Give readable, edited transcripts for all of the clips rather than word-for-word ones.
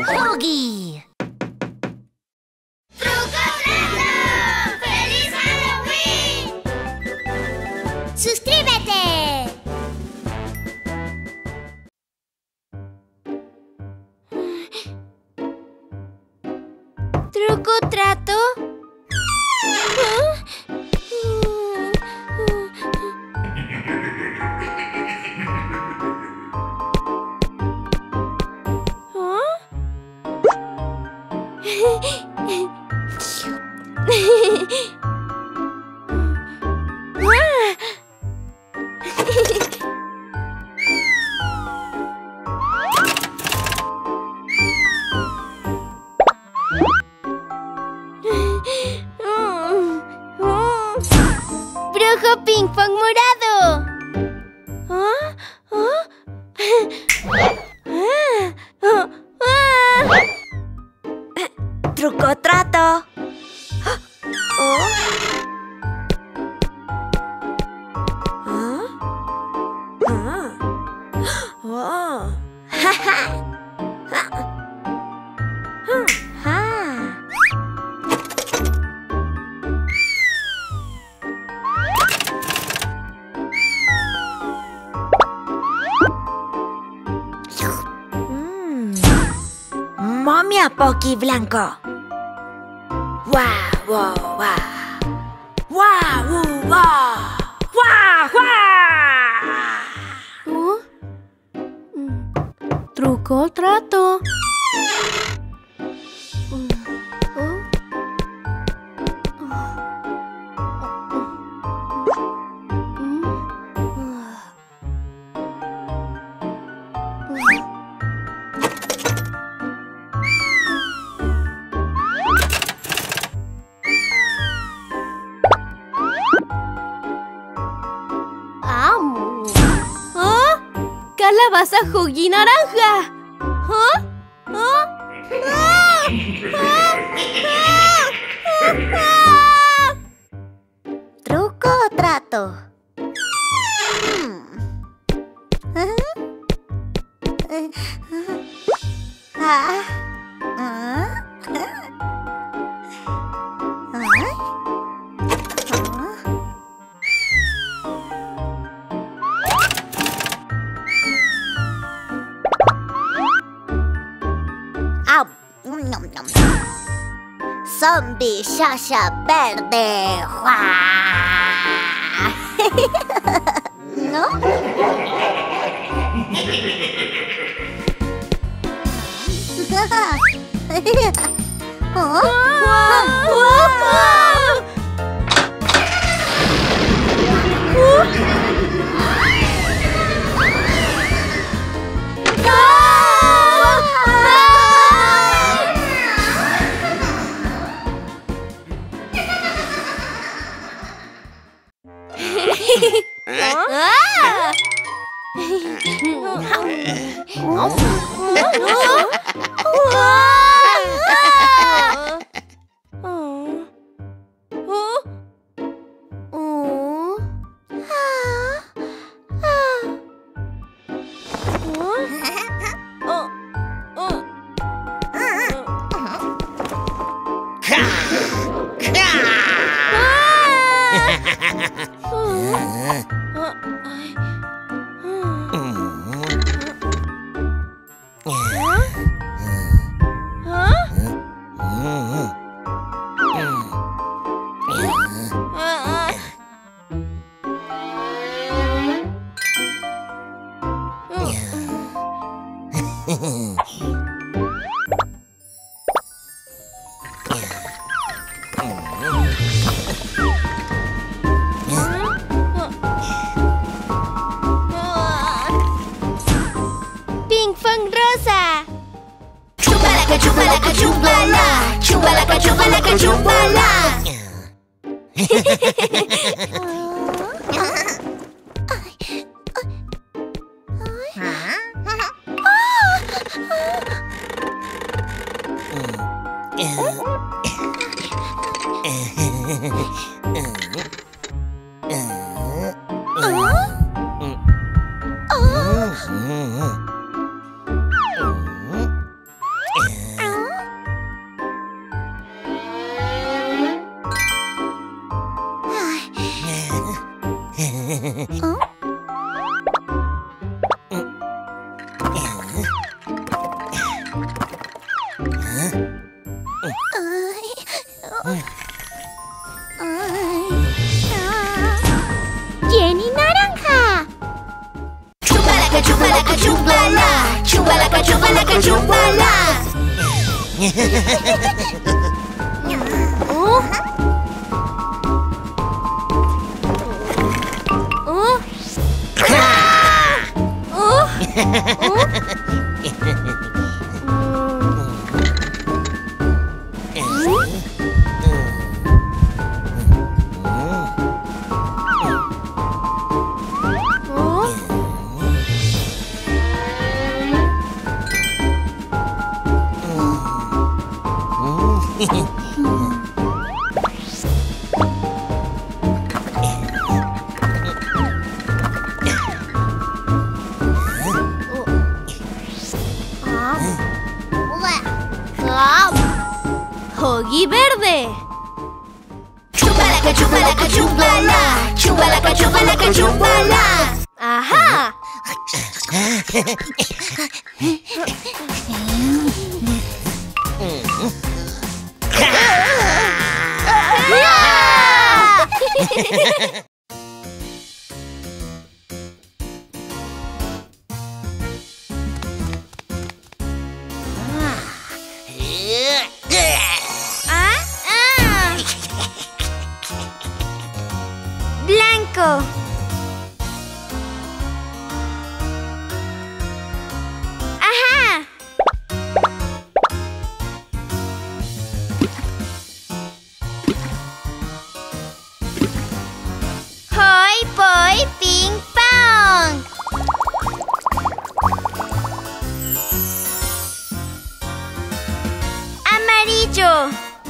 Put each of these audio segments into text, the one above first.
Huggy. ¡Truco trato! ¡Feliz Halloween! ¡Suscríbete! ¿Truco trato? ¡Brujo ping pong morado! Truco trato. Momia Pocky Blanco. ¡Guau, guau, guau! ¡Guau, guau! ¡Guau, guau! Truco trato. ¡Calabaza Huggy naranja! ¿Truco o trato? Zombie Shasha verde. ¿No? Ping pong rosa. Chumbalaca, chumbalaca, chumbala. Chumbalaca, chumbalaca, chumbala. que chúpala. Huggy verde. Chúpala que chúpala que chúpala. Chúpala que chúpala que chúpala. Ajá. Blanco. Ajá. Hoy voy ping pong. Amarillo.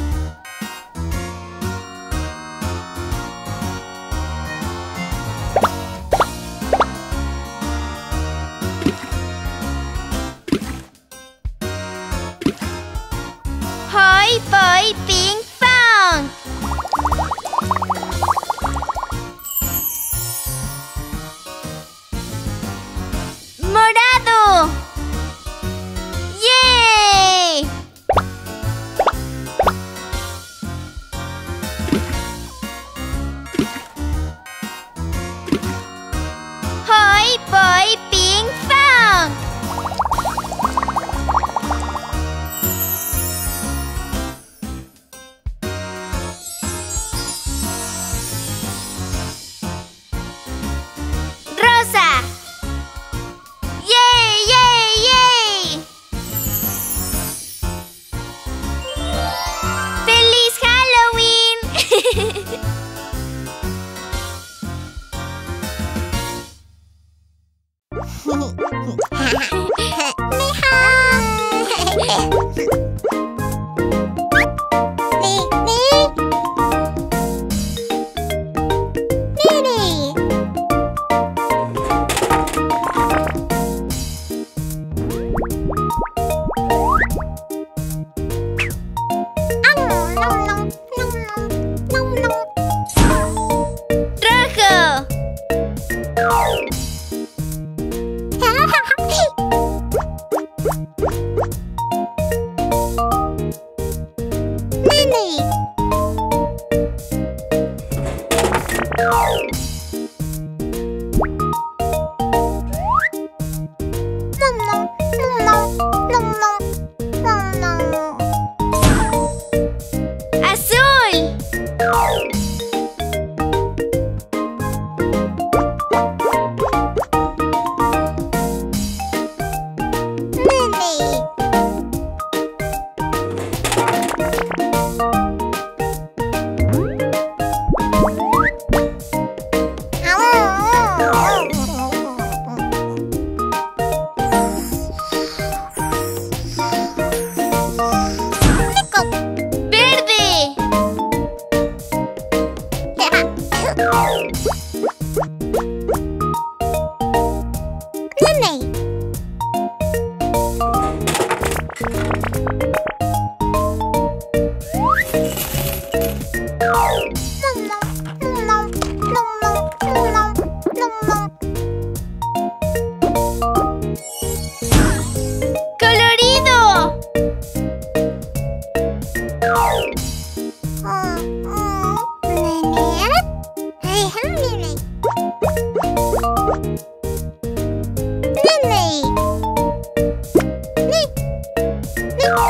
Hoy voy ping pong. Morado. ¡Yay! Hoy voy ping pong.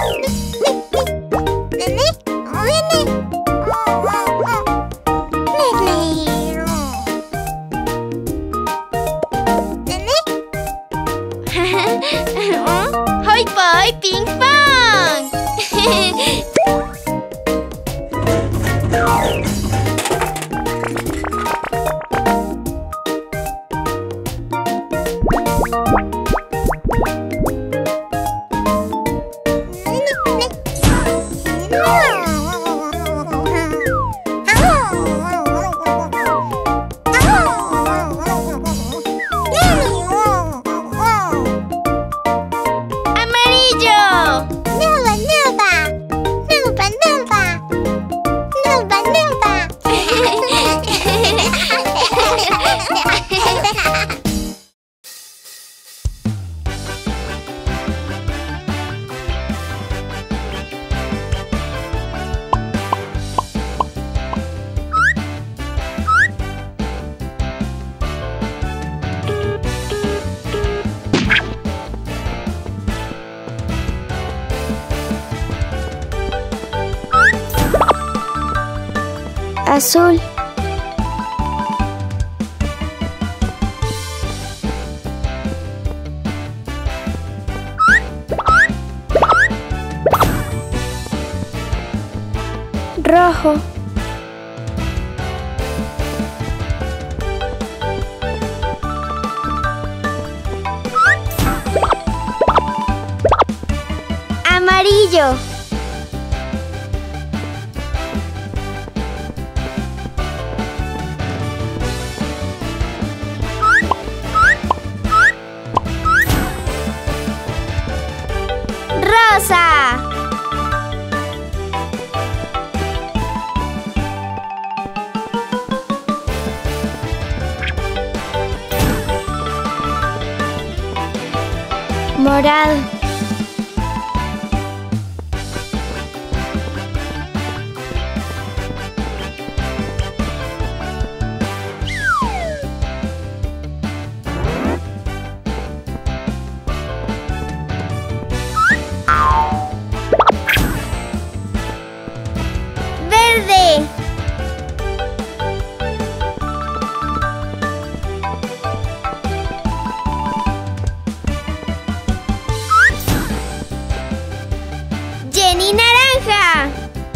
Hoi poi, ping pong! Azul. Rojo. Amarillo. Rosa. Morado. Verde. Jenny naranja.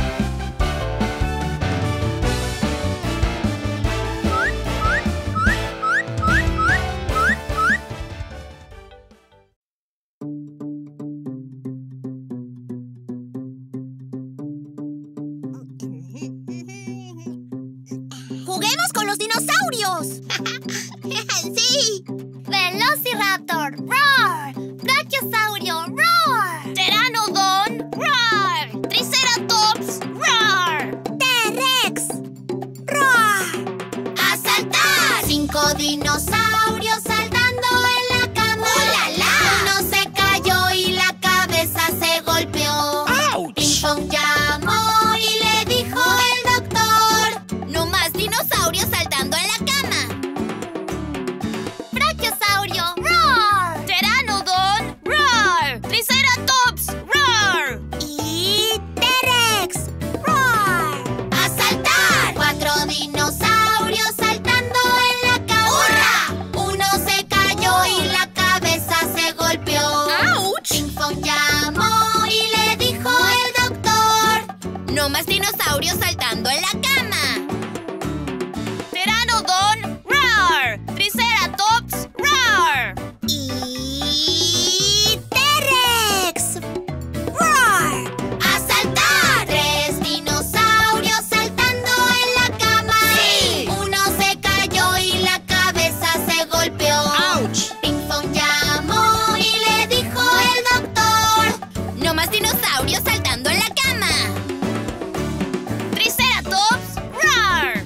¡Juguemos con los dinosaurios! ¡Sí! Velociraptor, roar. Brachiosaurio, roar. Pteranodon, roar. Triceratops, roar. T-Rex, roar. ¡A saltar! 5 dinosaurios saltando en la cama. ¡Oh, la, la! Uno se cayó y la cabeza se golpeó. ¡Auch! Ping Pong llamó y le dijo el doctor: no más dinosaurios saltando en la cama. Brachiosaurio, roar. Pteranodon, roar. Triceratops, roar. Y T-Rex, roar. ¡A saltar! 4 dinosaurios saltando en la cama. ¡Hurra! Uno se cayó y la cabeza se golpeó. ¡Auch! Ping Pong llamó y le dijo el doctor: no más dinosaurios saltando en la cama. Pteranodon, roar. Triceratops, roar. Y T-Rex, roar. ¡A saltar! 3 dinosaurios saltando en la cama. ¡Sí! Uno se cayó y la cabeza se golpeó. ¡Auch! Ping Pong llamó y le dijo el doctor: no más dinosaurios saltando en la cama. Triceratops, roar.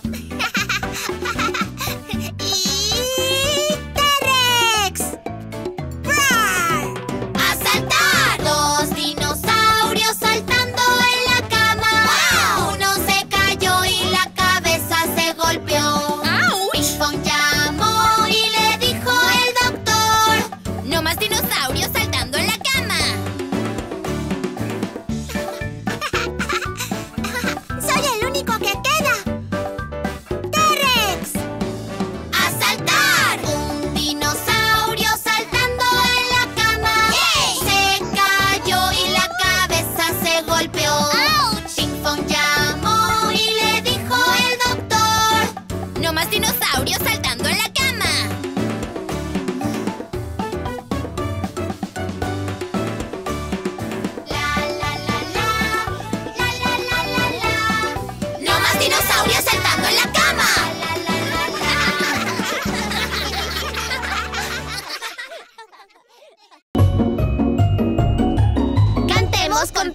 Y T-Rex, roar. ¡A saltar! 2 dinosaurios saltando en la cama. ¡Wow! Uno se cayó y la cabeza se golpeó. ¡Auch! Ping Pong llamó y le dijo el doctor: no más dinosaurios saltando en la cama.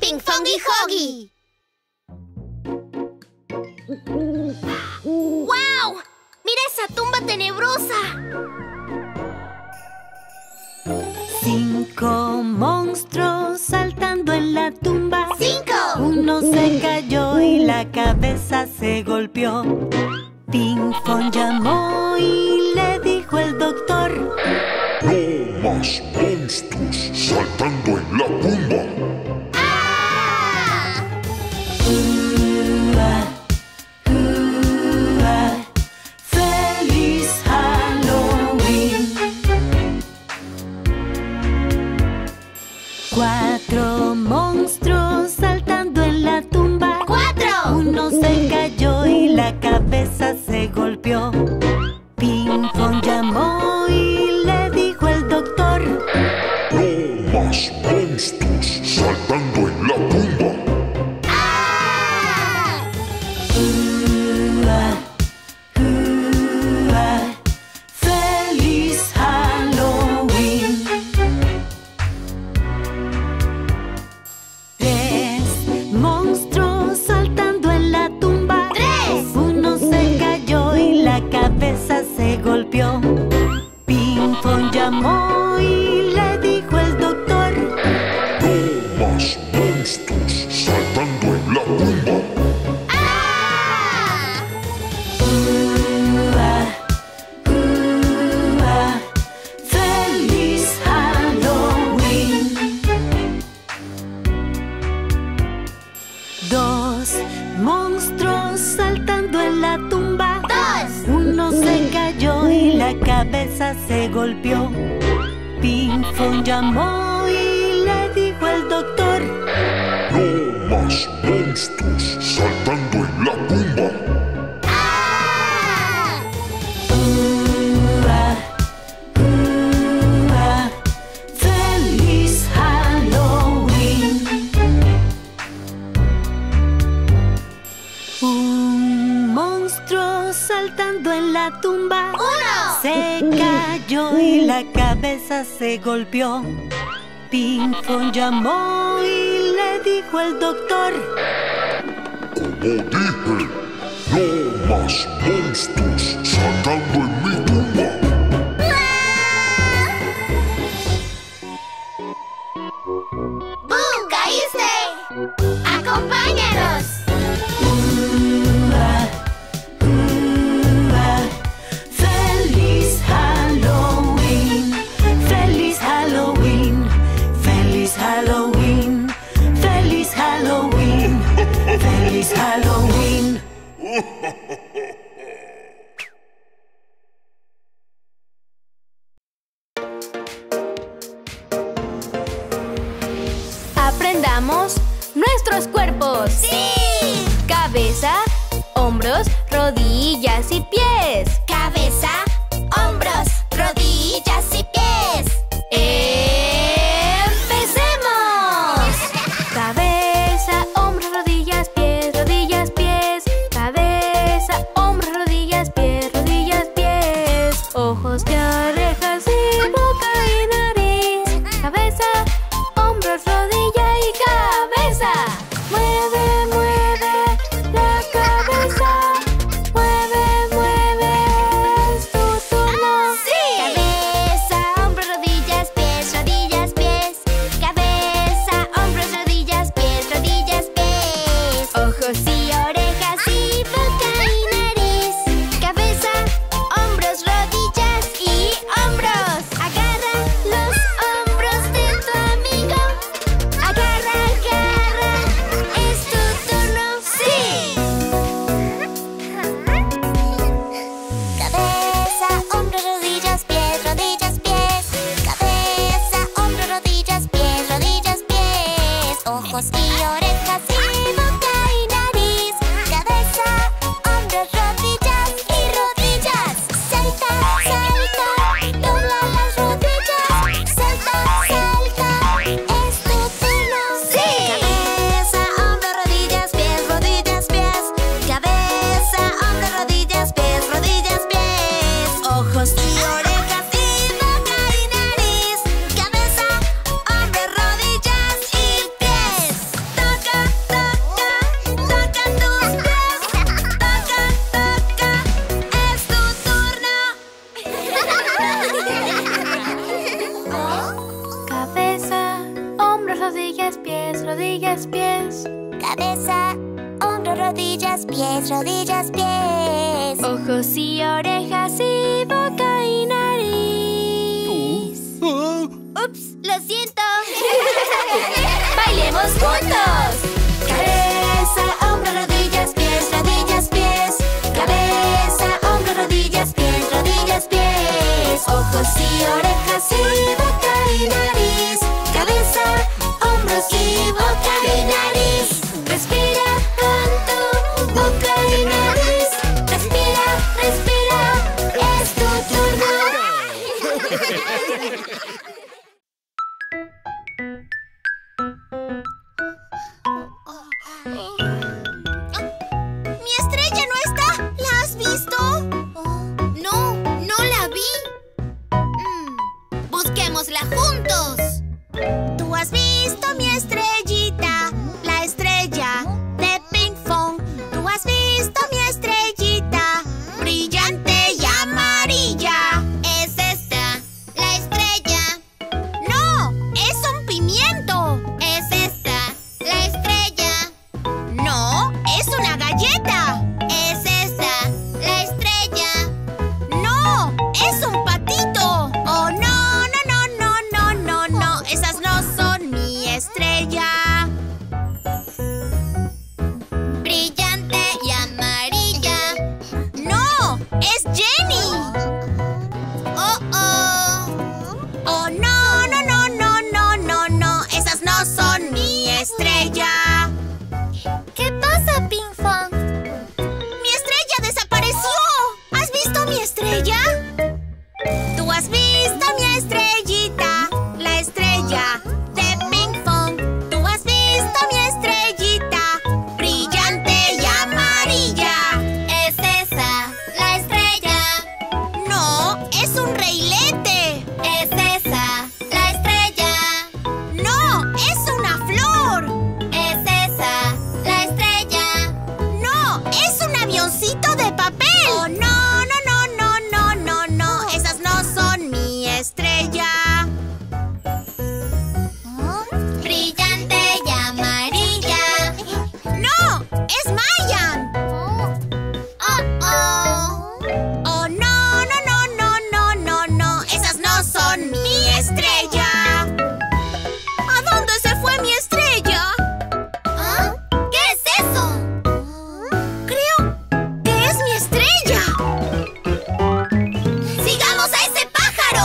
Ping Fongy Hoggy. ¡Wow! ¡Mira esa tumba tenebrosa! 5 monstruos saltando en la tumba. 5. Uno se cayó y la cabeza se golpeó. Ping Fong llamó y le dijo el doctor: No más monstruos saltando en la tumba. ¡Ah! ¡Feliz Halloween! 4 monstruos saltando en la tumba. 4. Uno se cayó y la cabeza se golpeó. Ping Fong llamó y le dijo el doctor: No más monstruos saltando en la tumba. ¡Ah! ¡Feliz Halloween! 3 monstruos saltando en la tumba. 3. Uno se cayó y la cabeza se golpeó. Ping Fong llamó y le dijo el doctor: No más monstruos saltando en la tumba. ¡Ah! ¡Feliz Halloween! 2 monstruos saltando en la tumba. 2. Uno se cayó y la cabeza se golpeó. Ping Fong llamó y le dijo el doctor: No más monstruos saltando en la tumba. ¡Ah! ¡Feliz Halloween! Un monstruo saltando en la tumba. 1. Se cayó y la cabeza se golpeó. Ping Fong llamó y le dijo el doctor: Como dije, no más monstruos saltando en mi tumba. ¡Boo! ¡Caíste! ¡Acompáñanos! ¡Feliz Halloween! ¡Feliz Halloween! ¡Feliz Halloween! ¡Feliz Halloween! ¡Feliz Halloween! Aprendamos nuestros cuerpos. ¡Sí! Cabeza, hombros, rodillas y pies. Cabeza, hombros, rodillas y pies. ¡Empecemos! Cabeza, hombros, rodillas, pies, rodillas, pies. Cabeza, hombros, rodillas, pies, rodillas, pies. Ojos y orejas y boca y nariz. Cabeza, hombros, rodilla y cabeza. Mueve, mueve la cabeza. Mueve, mueve, es tu turno. ¡Sí! Cabeza, hombros, rodillas, pies, rodillas, pies. Cabeza, hombros, rodillas, pies, rodillas, pies. Ojos y orejas y boca y nariz. Cabeza, hombros, rodillas y hombros. Agarra los hombros de tu amigo. Agarra, agarra, es tu turno. ¡Sí! Cabeza, hombros, rodillas, pies, rodillas, pies. Cabeza, hombros, rodillas, pies, rodillas, pies. Ojos y orejas y boca y nariz. Cabeza, hombros, rodillas y rodillas. Salta, salta, dobla las rodillas. Salta, salta, es tu turno. ¡Sí! Cabeza, hombros, rodillas, pies, rodillas, pies. Cabeza, hombros, rodillas, pies, rodillas, pies. Ojos y orejas y boca y nariz. Cabeza, hombros, rodillas y pies. rodillas, pies, rodillas, pies. Cabeza, hombros, rodillas, pies, rodillas, pies. Ojos y orejas y boca y nariz. Ups, lo siento. ¡Bailemos juntos! Cabeza, hombros, rodillas, pies, rodillas, pies. Cabeza, hombros, rodillas, pies, rodillas, pies. Ojos y orejas y boca y nariz. Cabeza, hombros y boca y nariz. Respira con tu boca y nariz. Respira, respira, es tu turno. ¡Mi estrella no está! ¿La has visto? No, no la vi. Busquémosla juntos. ¿Tú has visto mi estrellita? La estrella de Ping Pong. ¿Tú has visto mi estrellita? Brillante y amarilla. ¿Es esta la estrella? ¡No! ¡Es un pimiento! ¿Es esta la estrella? ¡No! ¡Es una galleta! ¿Es esta la estrella? ¡No! ¡Es un patito! ¡Oh, no, no, no, no, no, no, no! ¡Esas no son mi estrella! Brillante y amarilla. ¡No! ¡Es Jenny! ¡Oh, oh! ¡Oh, no, no, no, no, no, no, no! ¡Esas no son mi estrella! ¿Qué pasa, Ping Pong? ¡Mi estrella desapareció! ¿Has visto mi estrella? ¿Tú has visto mi estrellita? La estrella de Ping Pong. ¿Tú has visto mi estrellita? Brillante y amarilla. ¿Es esa la estrella? No, es un reilete. ¿Es esa la estrella? No, es una flor. ¿Es esa la estrella? No, es un avioncito de papel. Oh, no, no, no, no, no, no, no. Esas no son mi estrella. Brillante y amarilla. ¡No! ¡Es Mayan! ¡Oh, oh! ¡Oh, no, no, no, no, no, no, no! ¡Esas no son mi estrella! ¿A dónde se fue mi estrella? ¿Ah? ¿Qué es eso? Creo que es mi estrella. ¡Sigamos a ese pájaro!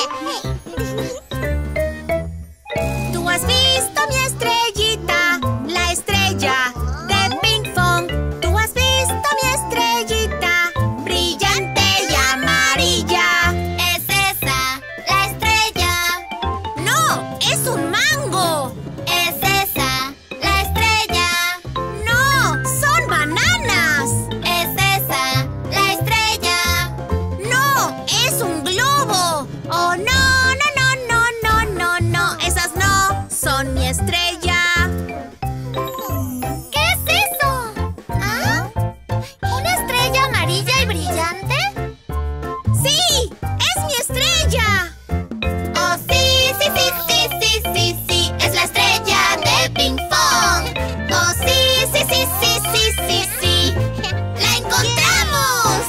¿Tú has visto mi estrellita? La estrella de Ping Pong. ¿Tú has visto mi estrellita? Brillante y amarilla. ¿Es esa la estrella? ¡No! ¡Es un mango! ¿Es esa la estrella? ¡No! ¡Son bananas! ¿Es esa la estrella? ¡No! ¡Es un globo! ¡Oh, no, no, no, no, no, no, no! ¡Esas no son mi estrella! ¿Qué es eso? ¿Ah? ¿Una estrella amarilla y brillante? ¡Sí! ¡Es mi estrella! ¡Oh, sí, sí, sí, sí, sí, sí, sí! ¡Es la estrella de Ping Pong! ¡Oh, sí, sí, sí, sí, sí, sí, sí! ¡La encontramos!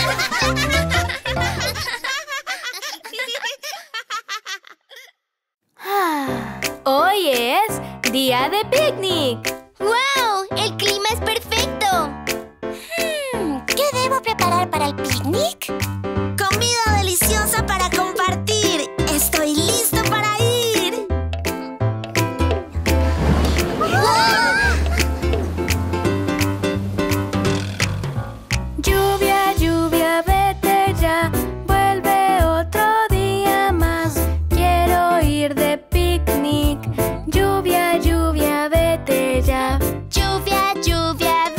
Hoy es día de picnic. ¡Wow! ¡El clima es perfecto! ¿Qué debo preparar para el picnic? Comida deliciosa para compartir. Estoy listo para ir. Lluvia, lluvia, vete ya. Vuelve otro día más. Quiero ir de picnic. Lluvia, lluvia, vete ya. Lluvia, lluvia,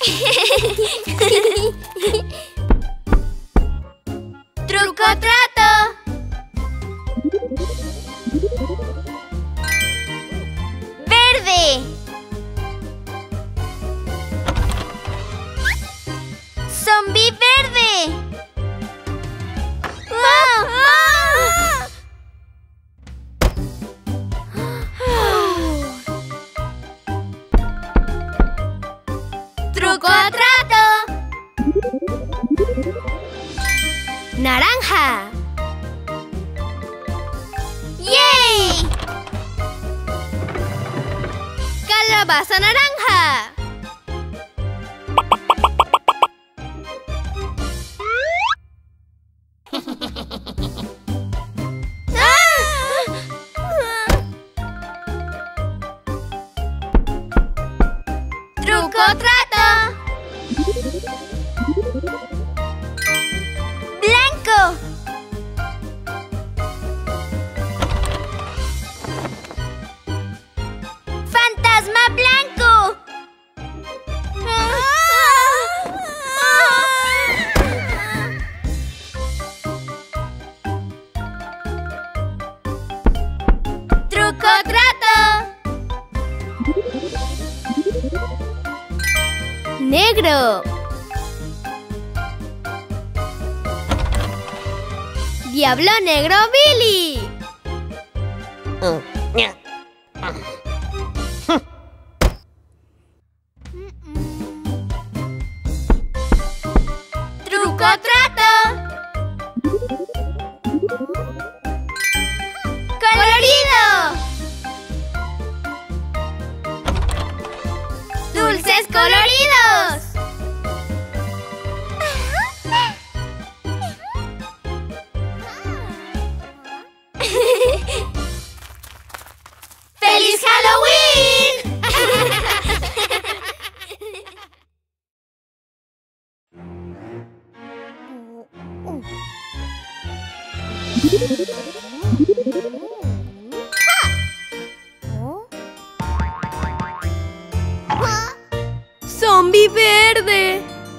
Truco o trato. Verde. Zombie verde. Truco o trato. Naranja. ¡Yay! Calabaza naranja. Truco o trato. Blanco. Fantasma blanco. Truco o trato. Negro. Diablo negro Billy. Truco o trato. Colorido. Dulces coloridos. ¡Feliz Halloween! ¡Zombie verde!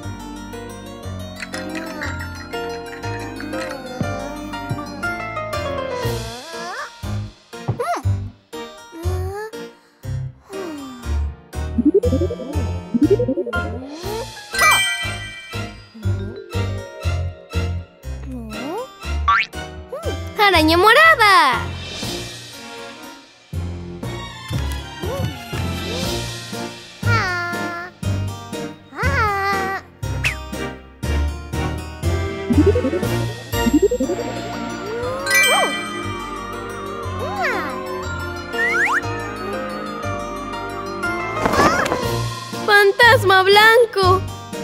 ¡Araña morada! ¡Fantasma blanco!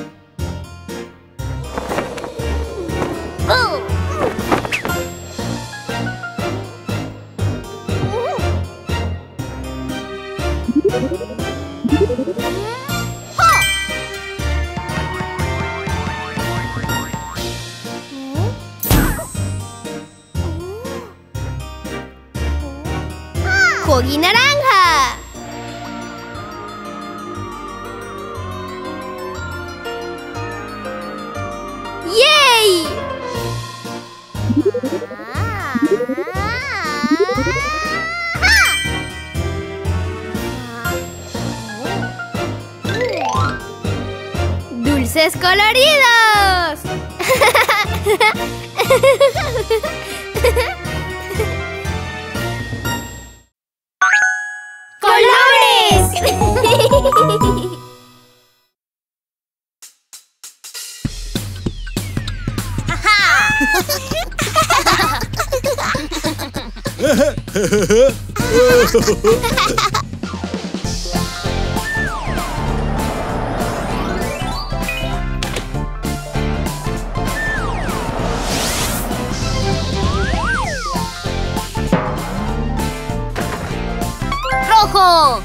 ¡Coggy naranja! ¡Yay! ¡Dulces coloridos! ¡Colores! ¡Rojo!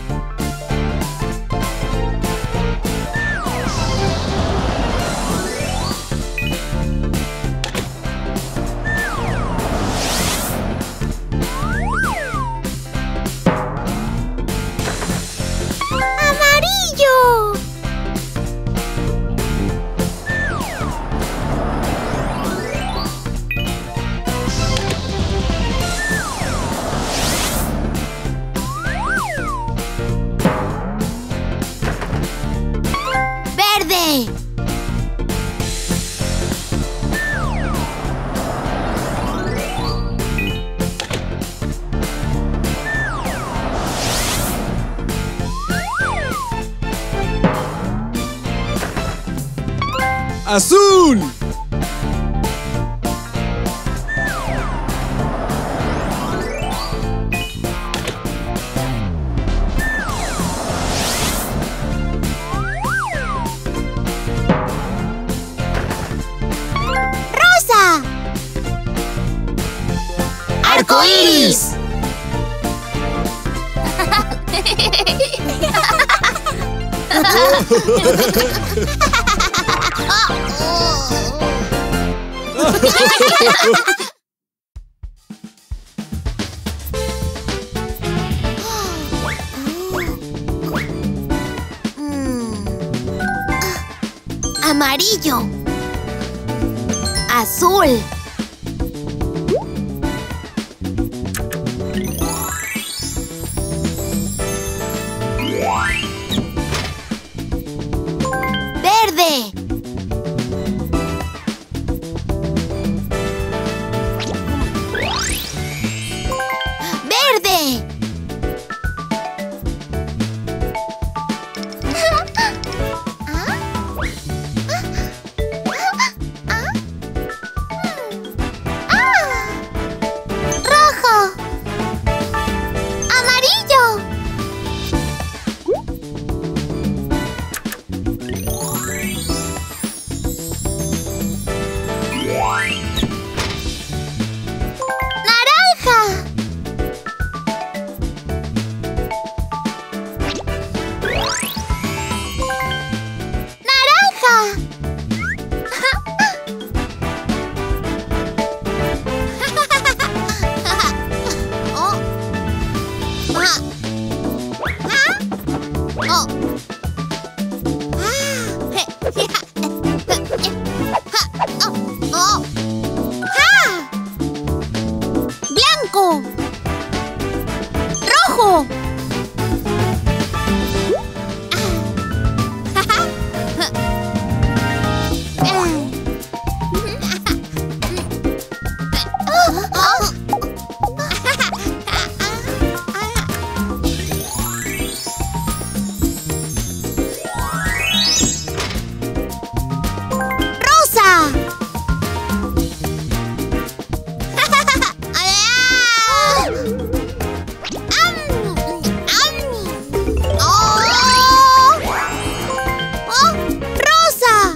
¡Amarillo! ¡Azul! ¡Rosa! ¡Arcoíris! Amarillo. Azul. Verde. Verde. Rojo. Amarillo. Naranja. Naranja. Oh. Oh. Oh. Blanco. Rojo. Rosa. Rosa.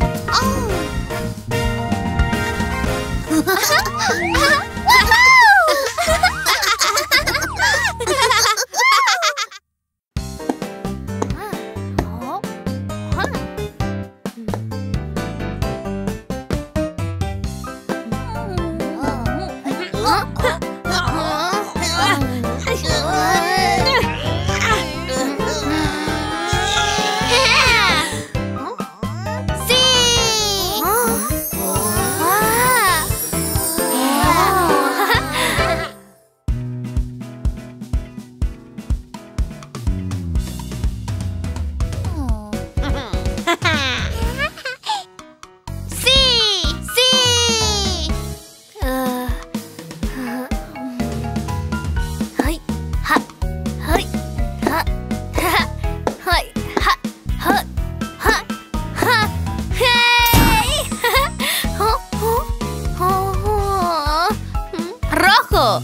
Rojo.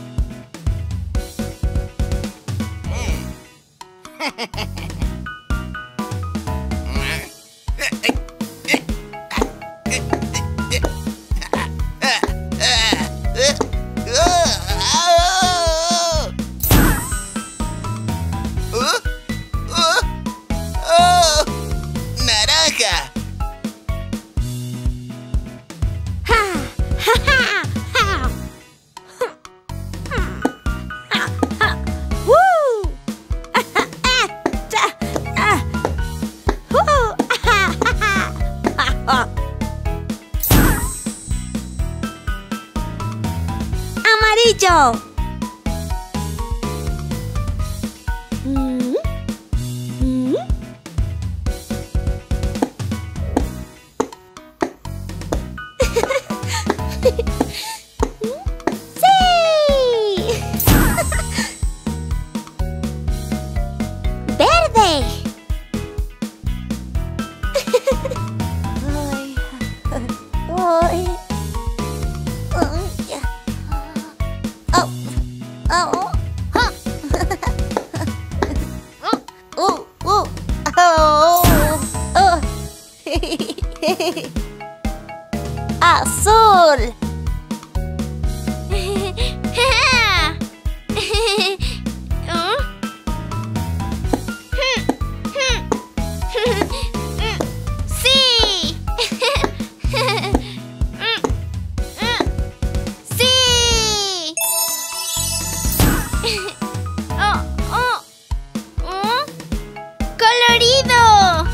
¡Naranja! Amarillo. Verde. Azul. ¡Sí! ¡Sí! ¡Colorido!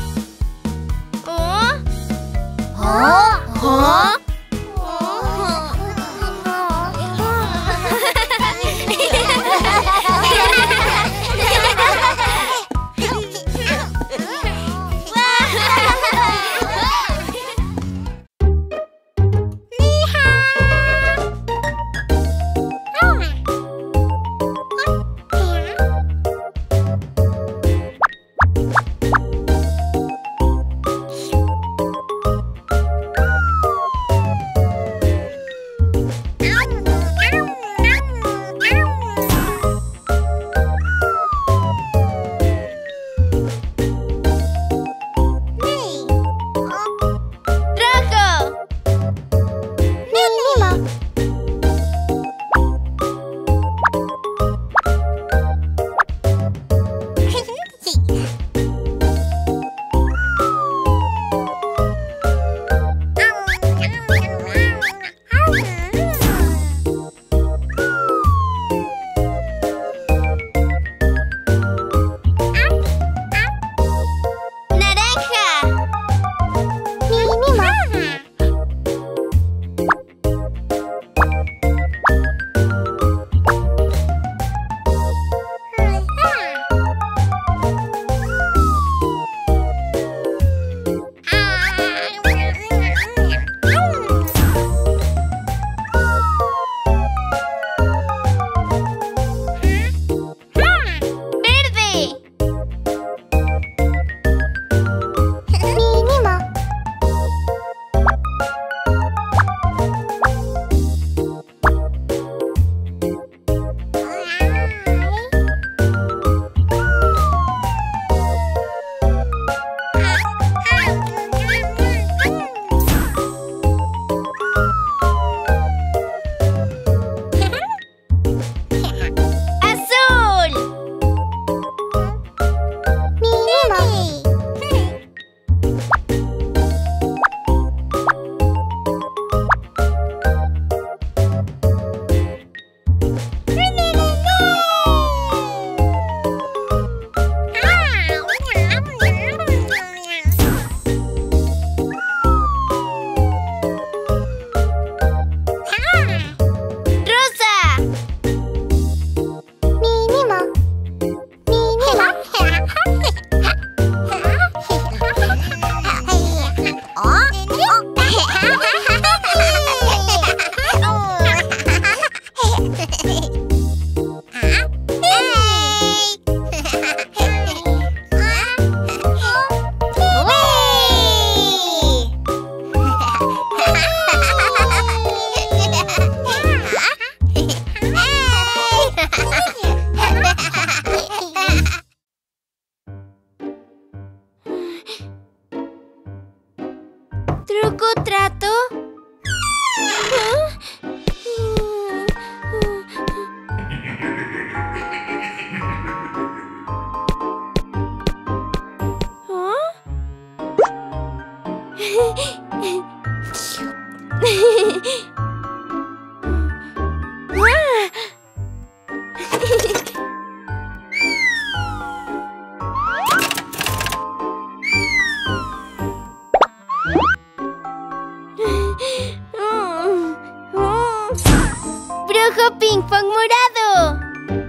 ¡Brujo ping pong morado!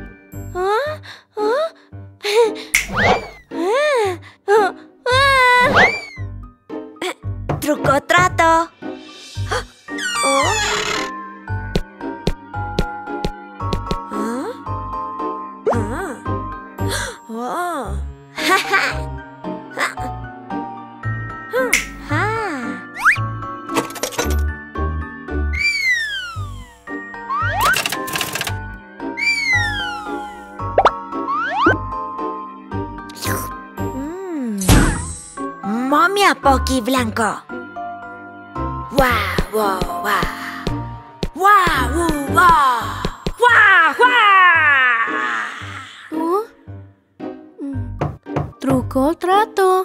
¡Truco trato! momia, Pocky Blanco. ¡Guau, guau, guau! ¡Guau, guau, guau! ¡Guau, guau! Truco o trato.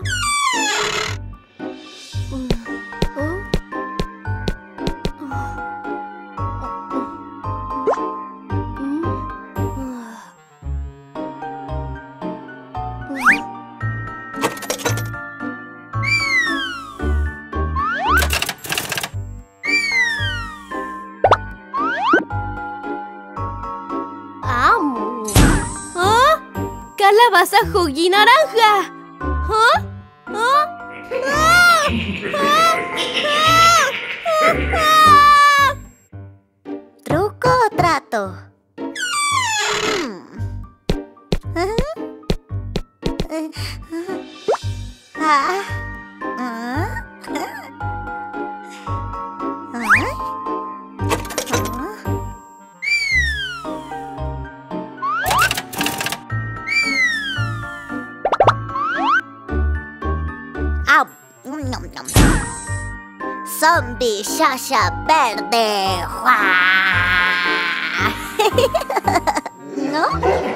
Calabaza, jugo naranja. ¿Truco o trato? Zombie Shasha verde. ¿No?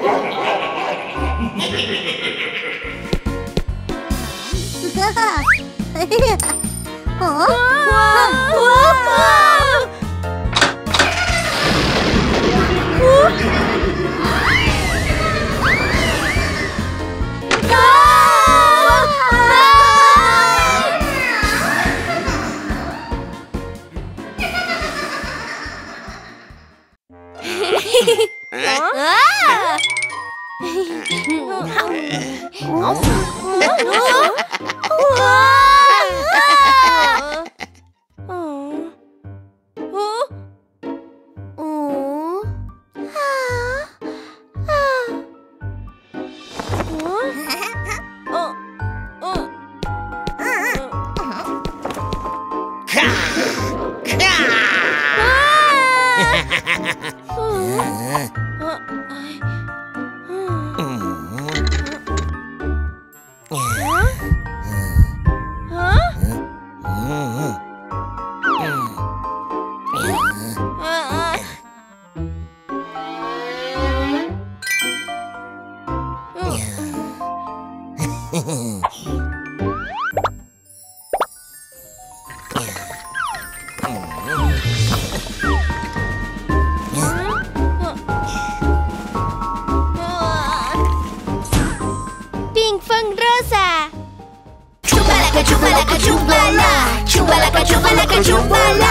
Ping Pong rosa. Chumbalaca, chumbalaca, chumbala. Chumbalaca, chumbalaca, chumbala.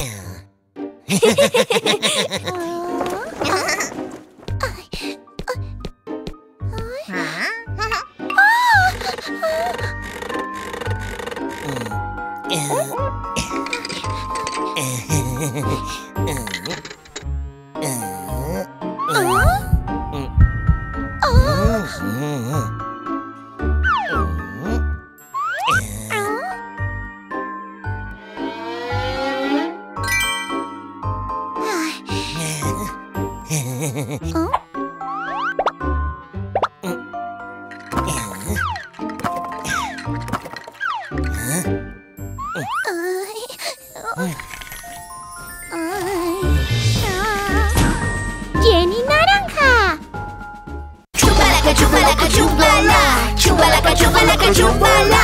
Jenny naranja. Chumbalaca, chumbalaca, chumbala. Chumbalaca, chumbalaca, chumbala.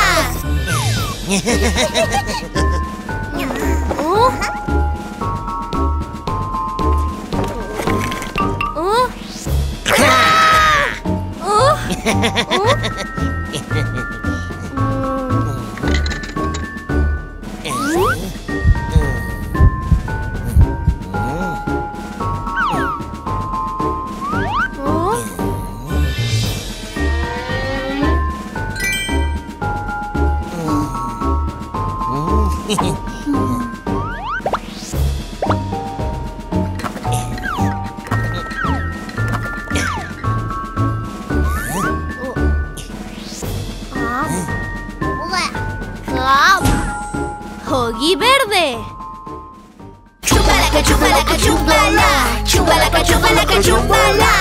Hoggy verde. Chumbalaca, chumbalaca, chumbala. Chumbalaca, chumbalaca, chumbala.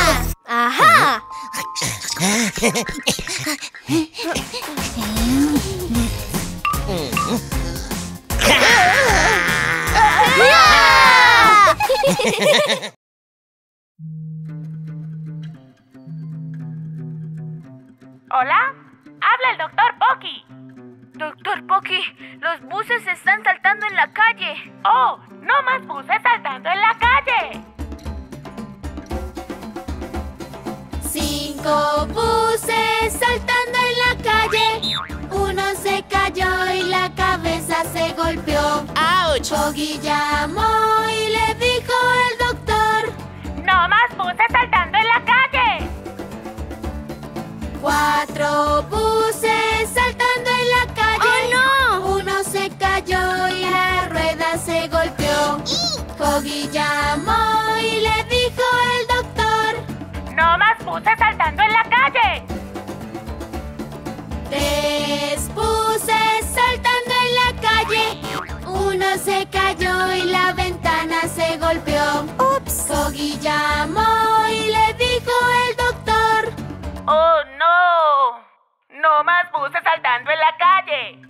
Ajá. ¿Hola? Habla el Dr. Pocky. Dr. Pocky, los buses se están saltando en la calle. ¡Oh! ¡No más buses saltando en la calle! 5 buses saltando en la calle. Uno se cayó y la cabeza se golpeó. ¡Auch! Pocky llamó y le dijo el doctor: ¡No más buses saltando en la calle! 4 buses saltando en la calle. ¡Oh, no! Uno se cayó y la rueda se golpeó. Pocky llamó y le dijo el doctor: ¡No más buses saltando en la calle! 3 buses saltando en la calle. Uno se cayó y la ventana se golpeó. ¡Ups! Pocky llamó y le dijo el doctor: ¡Oh, no! ¡No más buses saltando en la calle!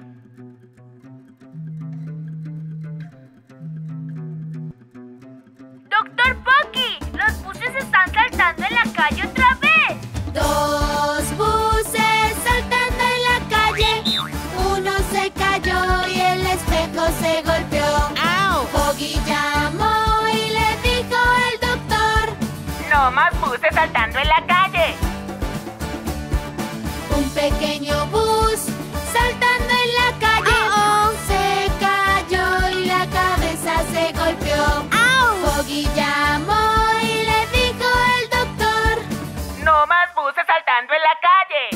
¡Doctor Pocky! ¡Los buses están saltando en la calle otra vez! 2 buses saltando en la calle. Uno se cayó y el espejo se golpeó. ¡Au! Pocky llamó y le dijo el doctor: ¡No más buses saltando en la calle! un pequeño bus saltando en la calle. Se cayó y la cabeza se golpeó. Pocky llamó y le dijo el doctor: ¡No más buses saltando en la calle!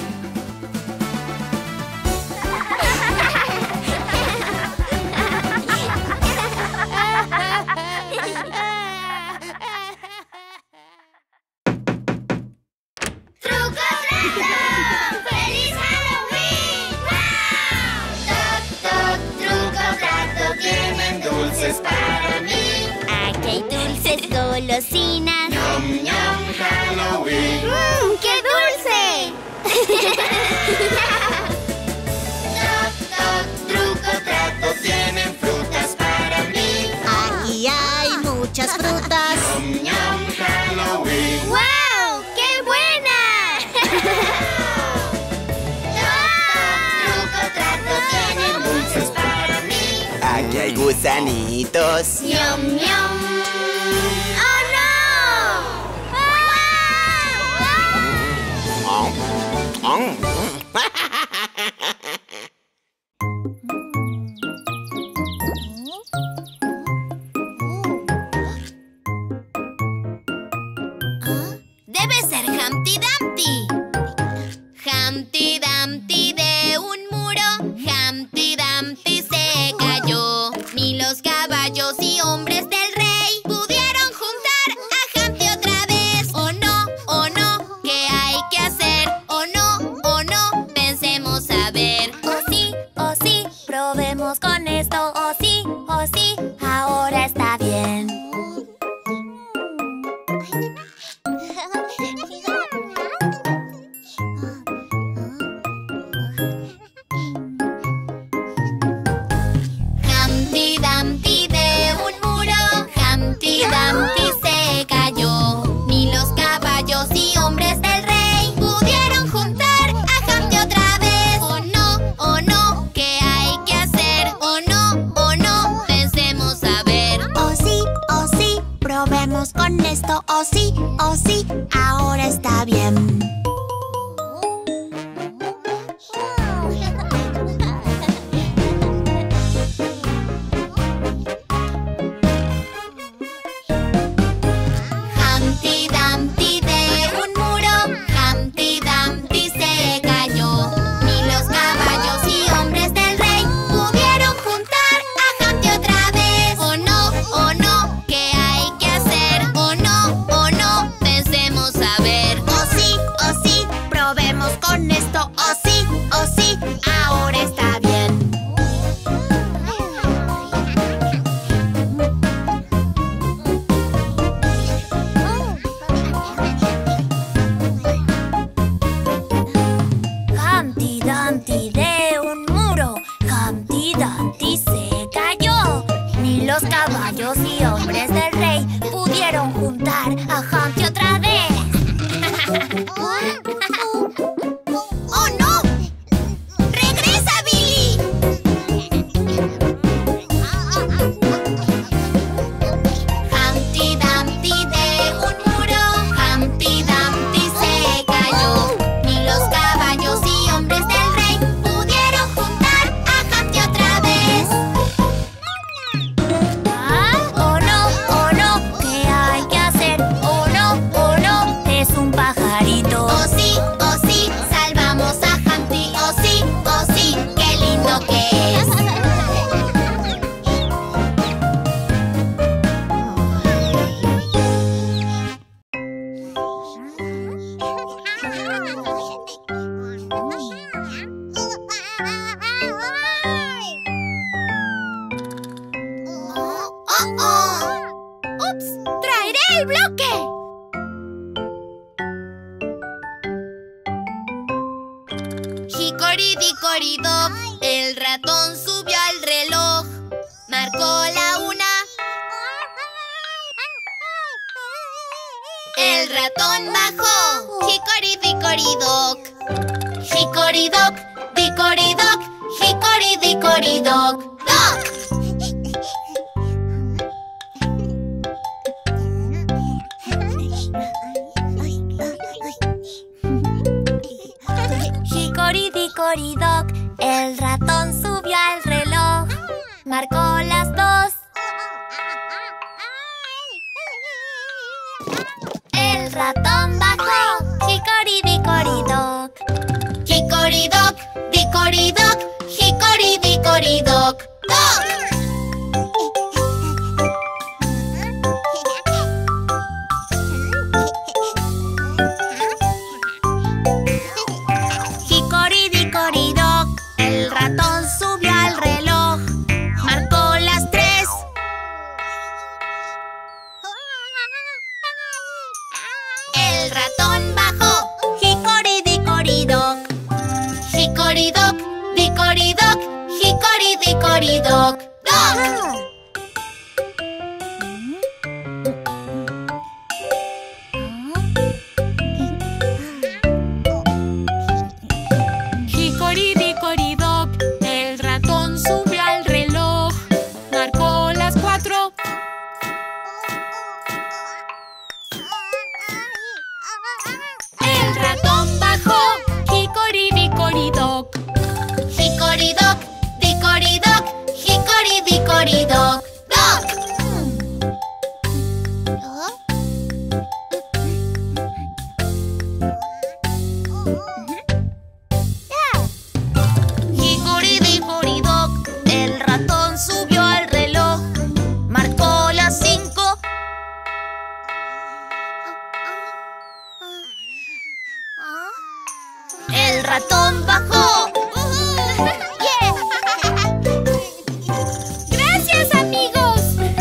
¡Truco trato! ¡Feliz Halloween! ¡Wow! Toc, toc, truco trato, tienen dulces para mí. Aquí hay dulces, golosinas. ¡Yum, yum, Halloween! ¡Qué dulce! Toc, toc, truco trato, tienen frutas para mí. Aquí hay muchas frutas. ¡Yum, yum, Halloween! ¡Wow! ¡Qué buena! Truco trato, tienen dulces para mí. Aquí hay gusanitos. ¡Yum, yum! ¡Oh, no! Debe ser Humpty Dumpty. Humpty Dumpty de un muro, Humpty Dumpty se cayó. Ni los caballos y hombres del rey pudieron juntar a Humpty otra vez. Oh no, ¿qué hay que hacer? Oh no, pensemos a ver. Oh sí, probemos con esto. Oh sí, ahora está bien. Humpty Dumpty de un muro, Humpty Dumpty se cayó. Ni los caballos y hombres del rey pudieron juntar a Humpty otra vez. Oh no, ¿qué hay que hacer? Oh no, pensemos a ver. Oh sí, probemos con esto. Oh sí, ahora está bien. Humpty Dumpty de un muro, Humpty Dumpty se cayó. Ni los caballos y hombres del rey pudieron juntar a Humpty otra vez. Oh no, ¿qué hay que hacer? Oh no, pensemos a Hickory-Dock, el ratón subió al reloj. Marcó la 1. El ratón bajó. Hickory-Dickory-Dock. Hickory-Dock, Dickory-Dock, Hickory-Dickory-Dock. ¡Dock! Hickory-Dickory-Dock, el ratón subió al reloj. Marcó las 2. El ratón bajó. Hickory-Dickory-Dock. Hickory-Dock, Dickory-Dock, Hickory-Dickory-Dock. ¡Dock! Hickory-Dickory-Dock, el ratón subió al reloj. Marcó las 3. El ratón bajó. Hickory-Dickory-Dock. Hickory-Dock, Dickory-Dock, Hickory-Dickory-Dock. ¡Dock! Hickory-Dickory-Dock, el ratón subió al reloj. Marcó las 4. El ratón bajó. Hickory-Dickory-Dock. Hickory-Dock, Dickory-Dock, Hickory-Dickory-Dock. ¡Dock! Hickory-Dickory-Dock, el ratón subió al reloj. Marcó las 5. El ratón bajó. ¡Gracias, amigos!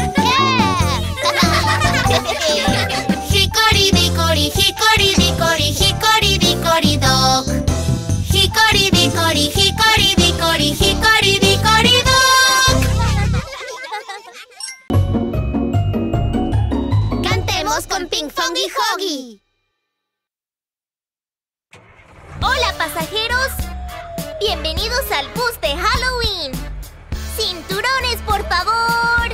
Hickory-Dickory, Hickory-Dickory, Hickory-Dickory-Dock. Hickory-Dickory, Hickory-Dickory, Hickory-Dickory-Dock. Cantemos con Ping Fong y Hoggy. Hola, pasajeros. Bienvenidos al bus de Halloween. ¡Cinturones, por favor!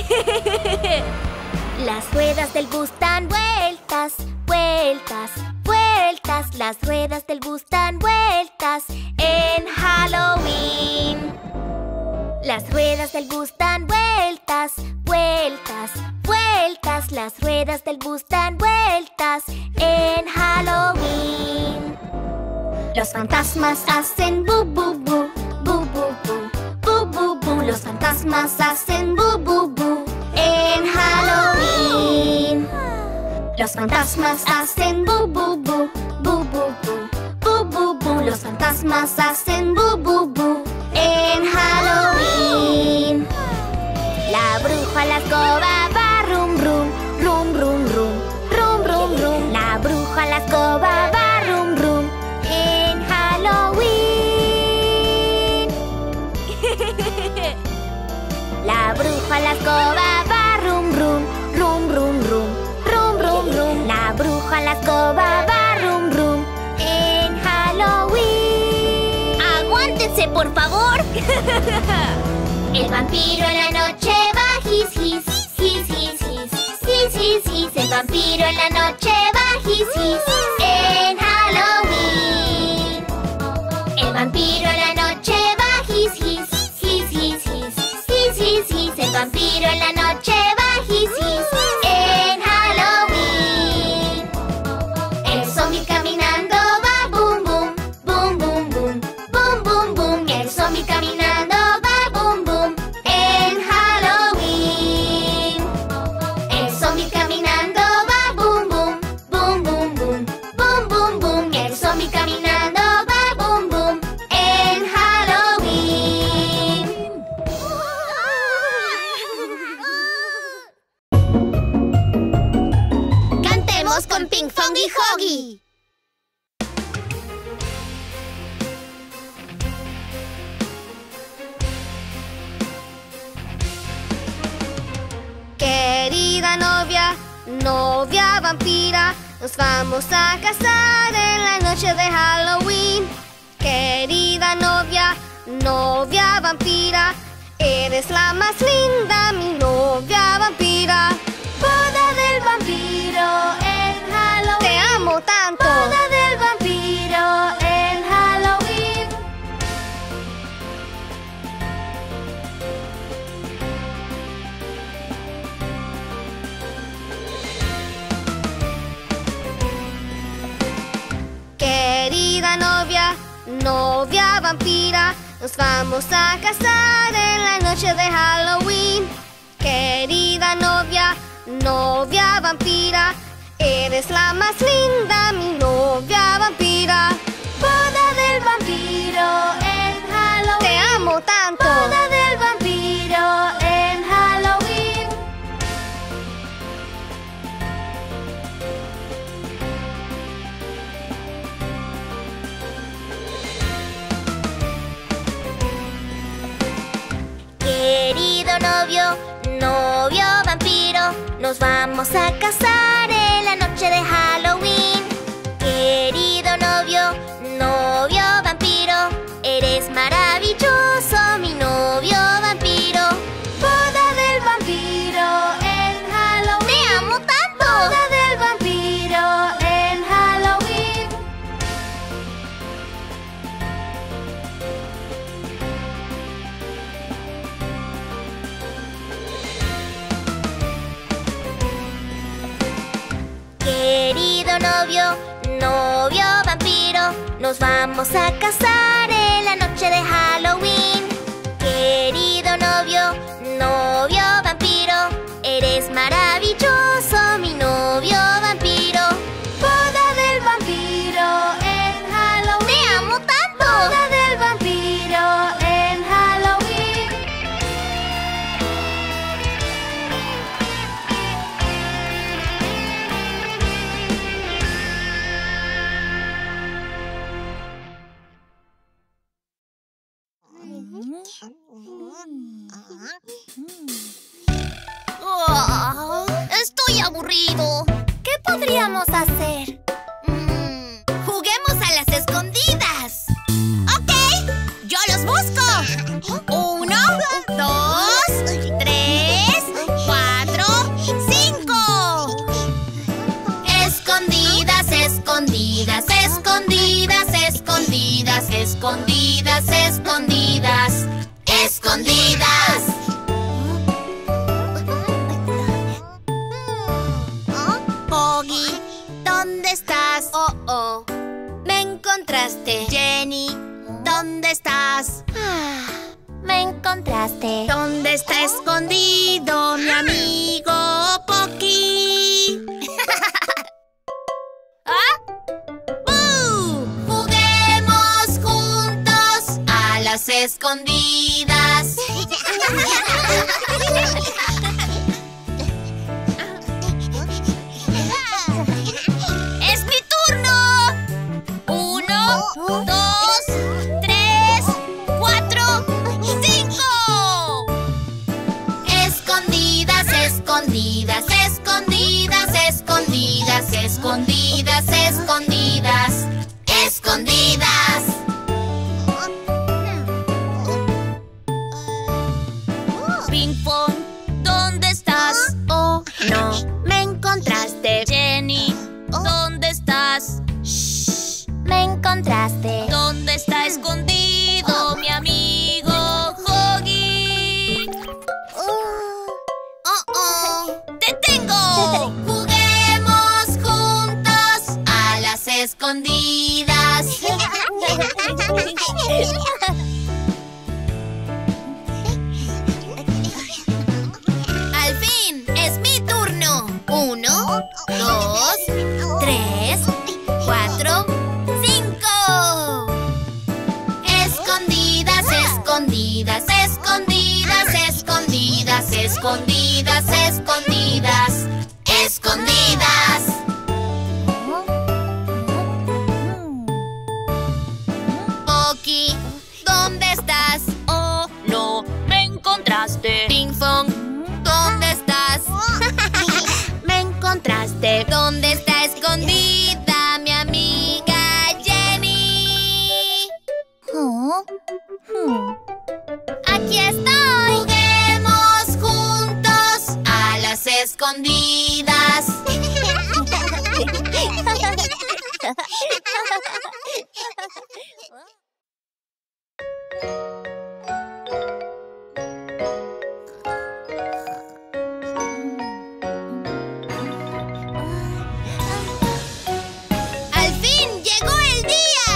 Las ruedas del bus dan vueltas, vueltas, vueltas. Las ruedas del bus dan vueltas en Halloween. Las ruedas del bus dan vueltas, vueltas, vueltas. Las ruedas del bus dan vueltas en Halloween. Los fantasmas hacen bu bu bu, bu bu bu, bu bu bu. Los fantasmas hacen bu bu bu en Halloween. Los fantasmas hacen bu bu bu, bu bu bu, bu bu bu. Los fantasmas hacen bu bu bu en Halloween. La bruja la escoba va rum rum, rum rum rum, rum rum rum. La bruja la escoba va rum rum en Halloween. La bruja la escoba va rum rum, rum rum rum, rum rum rum. La bruja la escoba va rum rum en Halloween. ¡Aguántense, por favor! El vampiro en la noche va his his, his his his, his his his. El vampiro en la noche va his his en Halloween. El vampiro en la noche va his his, his his his, his his his. El vampiro en la noche va his his en Halloween. El zombie caminando va boom boom, boom boom boom, boom boom boom. El zombie caminando va boom boom en Halloween. El zombie caminando va boom boom, boom boom boom, boom boom boom. El zombie caminando va boom boom en Halloween. Cantemos con Ping Fong y Hoggy. Querida novia, novia vampira, nos vamos a casar en la noche de Halloween. Querida novia, novia vampira, eres la más linda, mi novia vampira. Boda del vampiro en Halloween. Te amo tanto. Boda del vampiro en Halloween. Querida novia, novia vampira, nos vamos a casar en la noche de Halloween. Querida novia, novia vampira, eres la más linda, mi novia vampira. Boda del vampiro en Halloween. Te amo tanto. Boda del vampiro en Halloween. Querido novio, novio vampiro, nos vamos a casar en la noche de Halloween. Querido novio, novio vampiro, eres maravilloso, mi novio vampiro. Boda del vampiro en Halloween. Te amo tanto. Boda del vampiro en Halloween. Querido novio, novio vampiro, nos vamos a casar en la noche de Halloween. Querido novio, novio vampiro, eres maravilloso, mi novio vampiro. Boda del vampiro en Halloween. Te amo tanto. Boda del vampiro en Halloween. Estoy aburrido. ¿Qué podríamos hacer? Juguemos a las escondidas. Ok, yo los busco. 1, 2, 3, 4, 5. Escondidas, escondidas, escondidas, escondidas, escondidas, escondidas, escondidas. Poggy, ¿dónde estás? Oh, me encontraste. Jenny, ¿dónde estás? Me encontraste. ¿Dónde está escondido mi amigo Pocky? ¡Bú! Juguemos juntos a las escondidas. ¡Es mi turno! 1, 2, 3, 4, 5. Escondidas, escondidas, escondidas, escondidas, escondidas, escondidas, escondidas. Ping pong, ¿dónde estás? Oh, no, me encontraste. Jenny, ¿dónde estás? Shh, me encontraste. ¿Dónde está escondido mi amigo Hoggy? ¡Te tengo! Juguemos juntos a las escondidas. Al fin, es mi turno. 1, 2, 3, 4, 5. Escondidas, escondidas, escondidas, escondidas, escondidas, escondidas, escondidas. Pocky, ¿dónde estás? Oh, no, me encontraste. Ping Pong, ¿dónde estás? ¡Aquí estoy! Juguemos juntos a las escondidas. ¡Al fin llegó el día!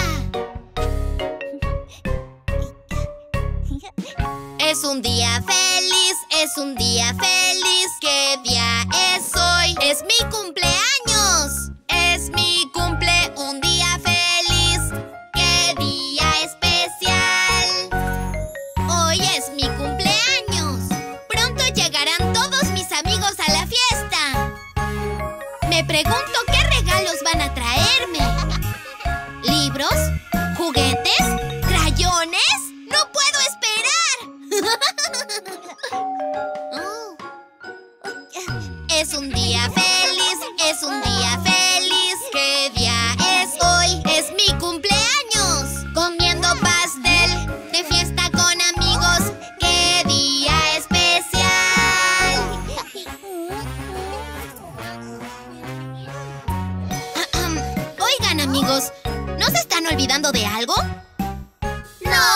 Es un día feliz, es un día feliz. ¿Qué día es hoy? ¡Es mi cumpleaños! ¡Es mi cumple! ¡Un día feliz! ¡Qué día especial! Hoy es mi cumpleaños. Pronto llegarán todos mis amigos a la fiesta. Me pregunto qué regalos van a traerme. ¿Libros? ¿Juguetes? ¿Crayones? ¡No puedo esperar! Es un día feliz, es un día feliz. ¿Qué día es hoy? Es mi cumpleaños. Comiendo pastel, de fiesta con amigos. ¡Qué día especial! Oigan, amigos, ¿no se están olvidando de algo? ¿No?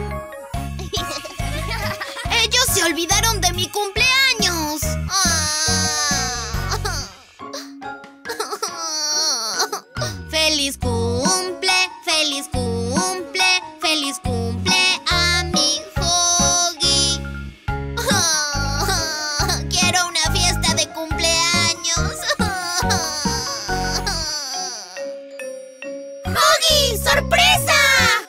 Ellos se olvidaron de mi cumpleaños. Feliz cumple, feliz cumple, feliz cumple a mi Huggy. Quiero una fiesta de cumpleaños. ¡Huggy! ¡Sorpresa!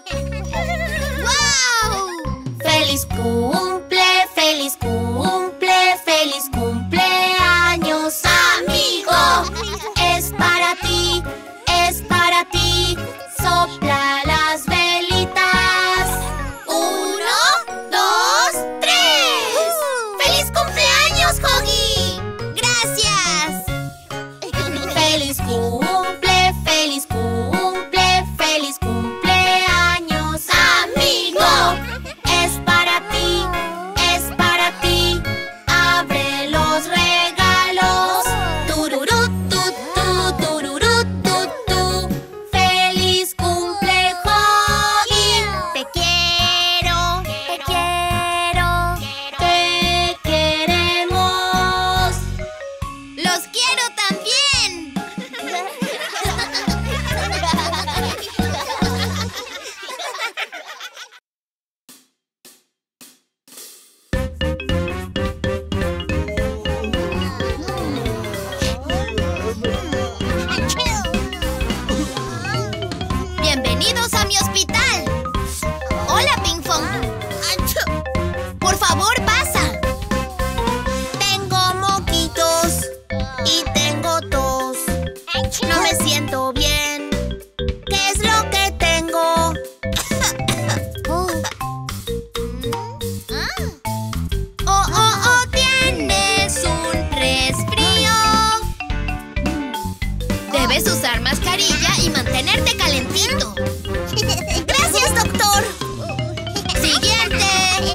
¡Wow! ¡Feliz cumple, feliz cumple, feliz cumpleaños, amigo! Es para ti, es para ti. Sopla las velitas. 1, 2, 3. ¡Feliz cumpleaños, Huggy! ¡Gracias! ¡Feliz cumple, feliz cumple, feliz cumpleaños, amigo! Es para ti, es para ti. Abre los regalos. Tururú, tu, tu, tururú, tu, tu. ¡Feliz cumple, Huggy! Te quiero, te quiero, te queremos. ¡Los quiero también! ¡Bienvenidos a mi hospital! ¡Hola, Ping Fong! ¡Por favor, pasa! Tengo moquitos y tengo tos. No me siento bien. ¿Qué es lo que tengo? Oh, tienes un resfrío. Debes usar mascarilla y mantenerte calentito. Gracias, doctor. Siguiente.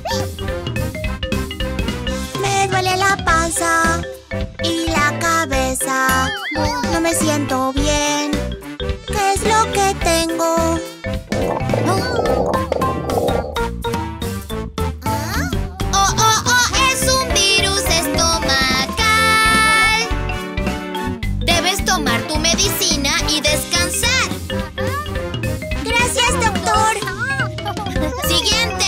Me duele la panza y la cabeza. No me siento bien. ¿Qué es lo que tengo? Oh, es un virus estomacal. Debes tomar tu medicina y descansar. Gracias, doctor. Siguiente.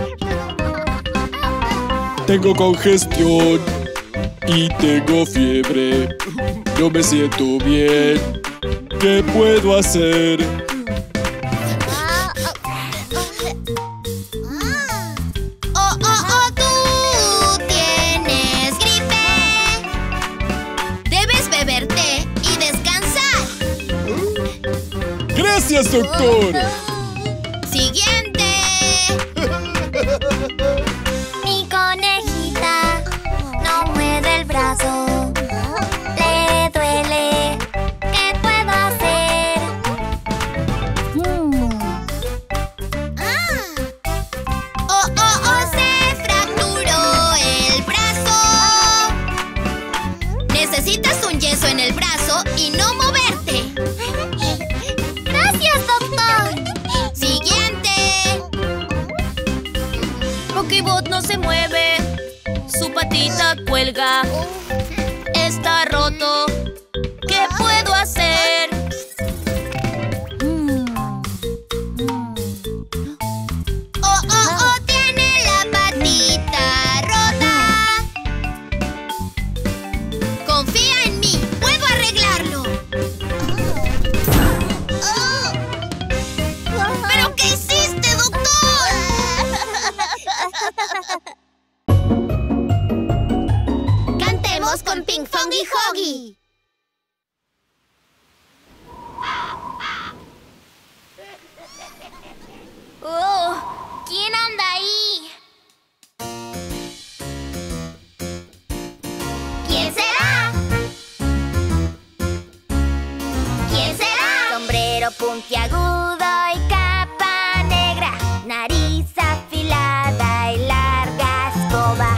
Tengo congestión y tengo fiebre. No me siento bien. ¿Qué puedo hacer? Tú tienes gripe. Debes beber té y descansar. Gracias, doctor. Siguiente. Mi conejita no mueve el brazo. Le duele. ¿Qué puedo hacer? Se patita cuelga. Está roto. ¿Qué puedo hacer? Oh, tiene la patita rota. Confía en mí, puedo arreglarlo. ¿Pero qué hiciste, doctor? Cantemos con Ping Fong y Hoggy. Oh, ¿quién anda ahí? ¿Quién será? ¿Quién será? Sombrero puntiagudo y capa negra, nariz afilada y larga escoba.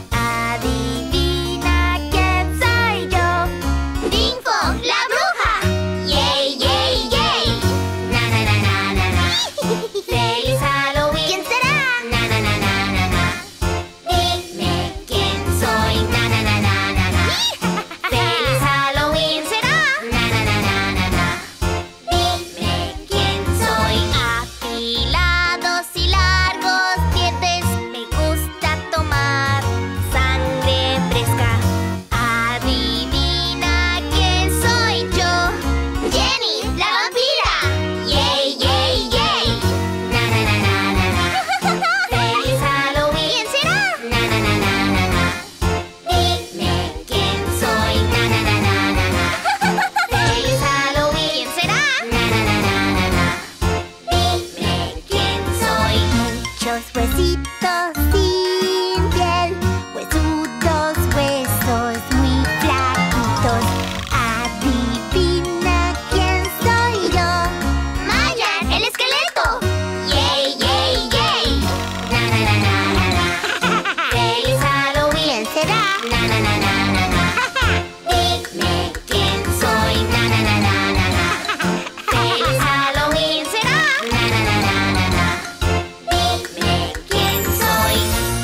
Adivina quién soy yo. Ping Fong, la bruja. Yay, yay, yay. Na na na na na na. Feliz Halloween. ¿Quién será? Na na na na na na. Dime quién soy. Na na na na na na. Feliz Halloween. ¿Quién será? Na na na na na na. Dime quién soy. Afilados y largos dientes, me gusta tomar sangre fresca. Adivina quién soy yo. Jenny, la vampira. Yay, yay, yay. Na na na na na na. Feliz Halloween. ¿Quién será? Na na na na na na. Dime quién soy. Na na na na na na. Feliz Halloween. ¿Quién será? Na na na na na na. Dime quién soy. Muchos huesitos sin piel, huesudos huesos muy flaquitos. Adivina quién soy yo. Mayan, el esqueleto. Yay, yay, yay. Na na na na na na. Feliz Halloween. ¿Quién será? Na na na na na na. Dime quién soy. Na na na na na na. Feliz Halloween. ¿Será? Na na na na na na. Dime quién soy.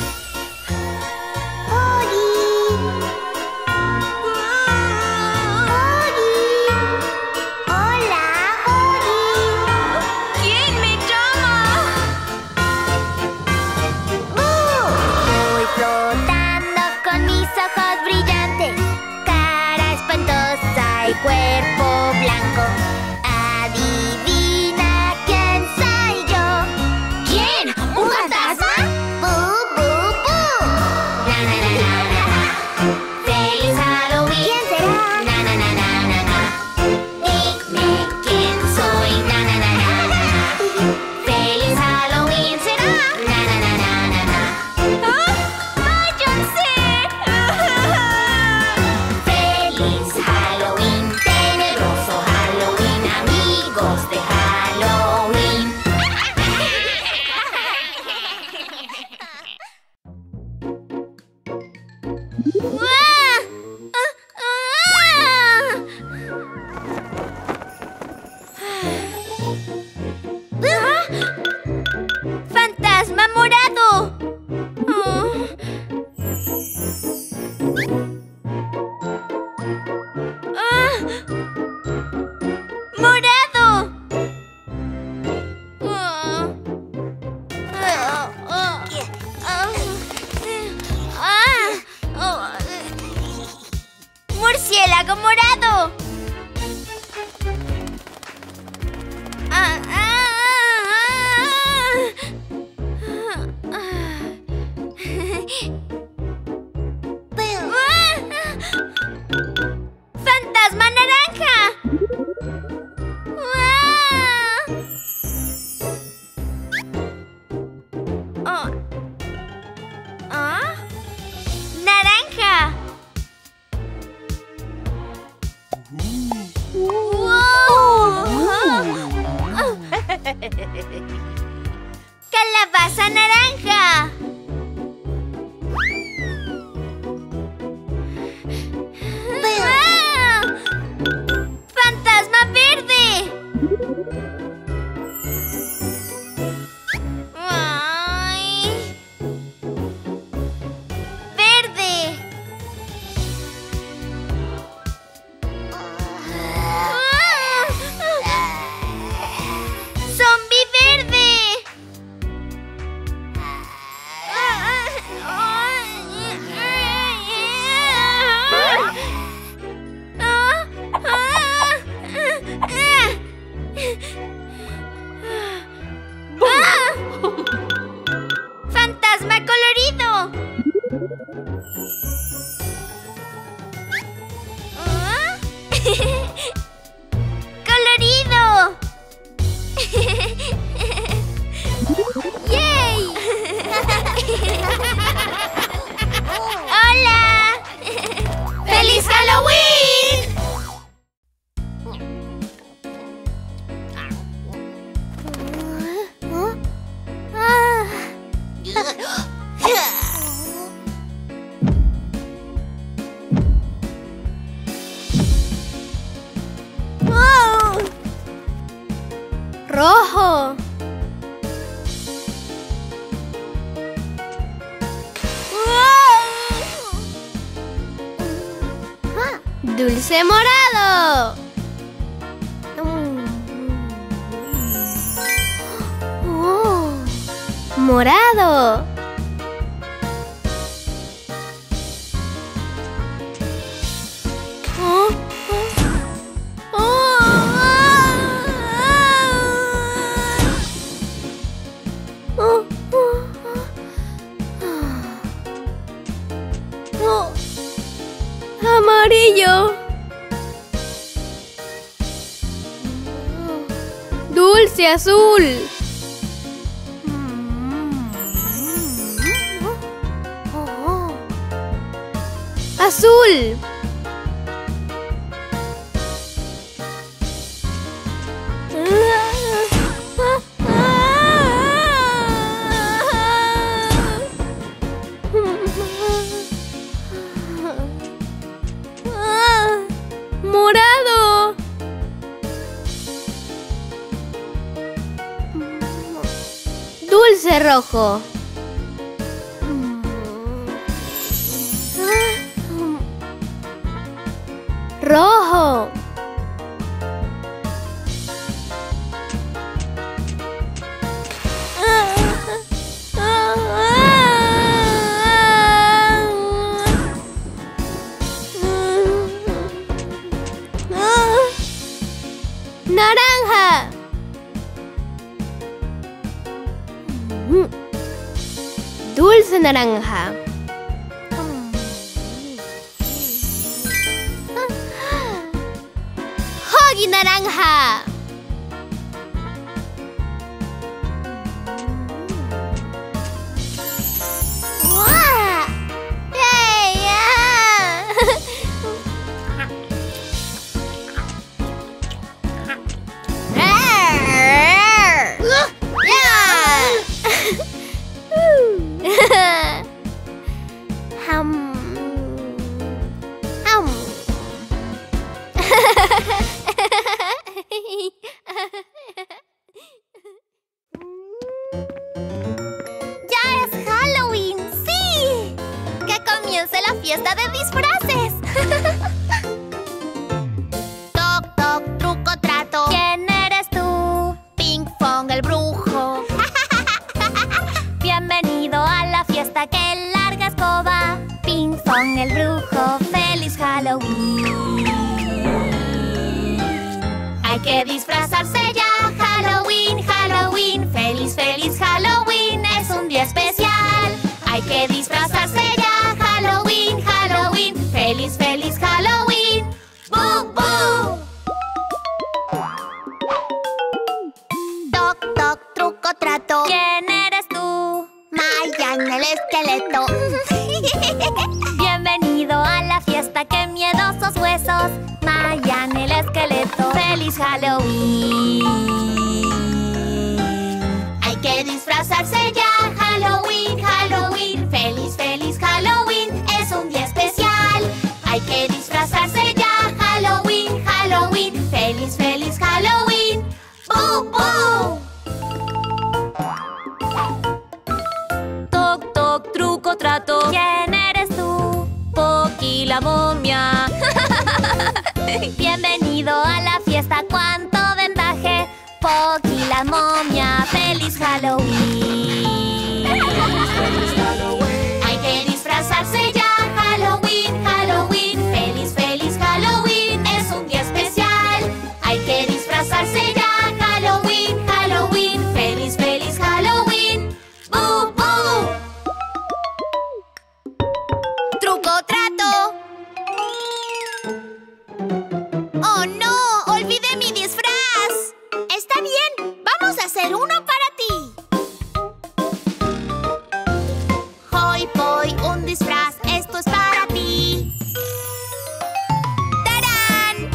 Hola, ¿quién me llama? Voy flotando con mis ojos brillantes, cara espantosa y cuerpo blanco. Adivina quién soy yo. ¿Quién? ¿Un fantasma? ¡Bu, bu, bu! Na na na na na na. Feliz Halloween. ¿Quién será? Na na na na na na. Dime quién soy. Na na na na na na. Feliz Halloween. ¿Será? Na na na na na na. ¡Váyanse! Feliz Halloween. Tenebroso Halloween. Amigos de Halloween. ¡Fantasma morado! ¡Morado! ¡Murciélago morado! ¡Fantasma naranja! ¡Naranja! ¡Calabaza naranja! Dulce morado. Oh, morado. Oh, amarillo. Dulce azul. Azul. Morado. Dulce rojo. Rojo. Naranja. Dulce naranja. Huggy naranja. ¡Ya es Halloween! ¡Sí! ¡Que comience la fiesta de disfraces! Toc, toc, truco, trato. ¿Quién eres tú? Ping Pong, el brujo. Bienvenido a la fiesta, que larga escoba. Ping Pong, el brujo. ¡Feliz Halloween! Hay que disfrazarse ya. Halloween, Halloween. ¡Feliz, feliz Halloween! Es un día especial. Hay que disfrazarse ya. Halloween, Halloween. ¡Feliz, feliz Halloween! ¡Boo, boo! Toc, toc, truco, trato. ¿Quién eres tú? Mayan, el esqueleto. Bienvenido a la fiesta, qué miedosos huesos. Mayan, el esqueleto. ¡Feliz Halloween! Hay que disfrazarse ya. Halloween, Halloween. ¡Feliz, feliz Halloween! Es un día especial. Hay que disfrazarse ya. Halloween, Halloween. ¡Feliz, feliz Halloween! ¡Boo, boo! Toc, toc, truco, trato. ¿Quién eres tú? Poki la momia. Bienvenido a la fiesta, cuánto vendaje. Poki la momia, feliz Halloween. Hay que disfrazarse ya. Halloween, Halloween. Feliz, feliz Halloween. Es un día especial. Hay que disfrazarse ya. Halloween, Halloween. Feliz, feliz Halloween. ¡Boo, boo! Truco, trato. ¡Oh, no! ¡Olvidé mi disfraz! Está bien, vamos a hacer uno para ti. Hoy voy, un disfraz, esto es para ti. ¡Tarán!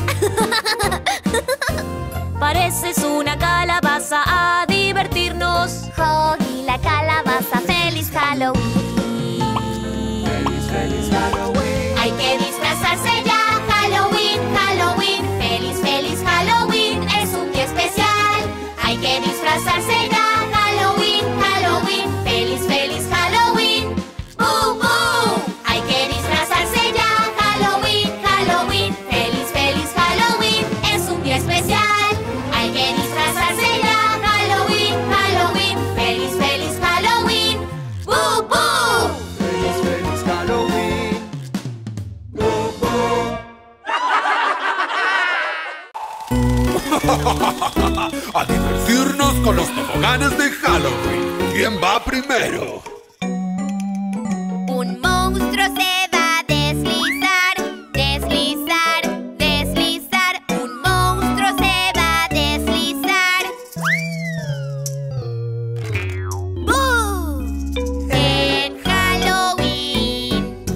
Pareces una calabaza, a divertirnos. Huggy la calabaza, feliz Halloween. Feliz, feliz Halloween. Hay que disfrazarse ya. Halloween, Halloween. Feliz, feliz Halloween. Es un día especial. Hay que disfrazarse ya. Halloween, Halloween. Feliz, feliz Halloween. ¡Boo, boo! Hay que disfrazarse ya. Halloween, Halloween. A divertirnos con los toboganes de Halloween. ¿Quién va primero? Un monstruo se va a deslizar, deslizar, deslizar. Un monstruo se va a deslizar. ¡Bú! En Halloween.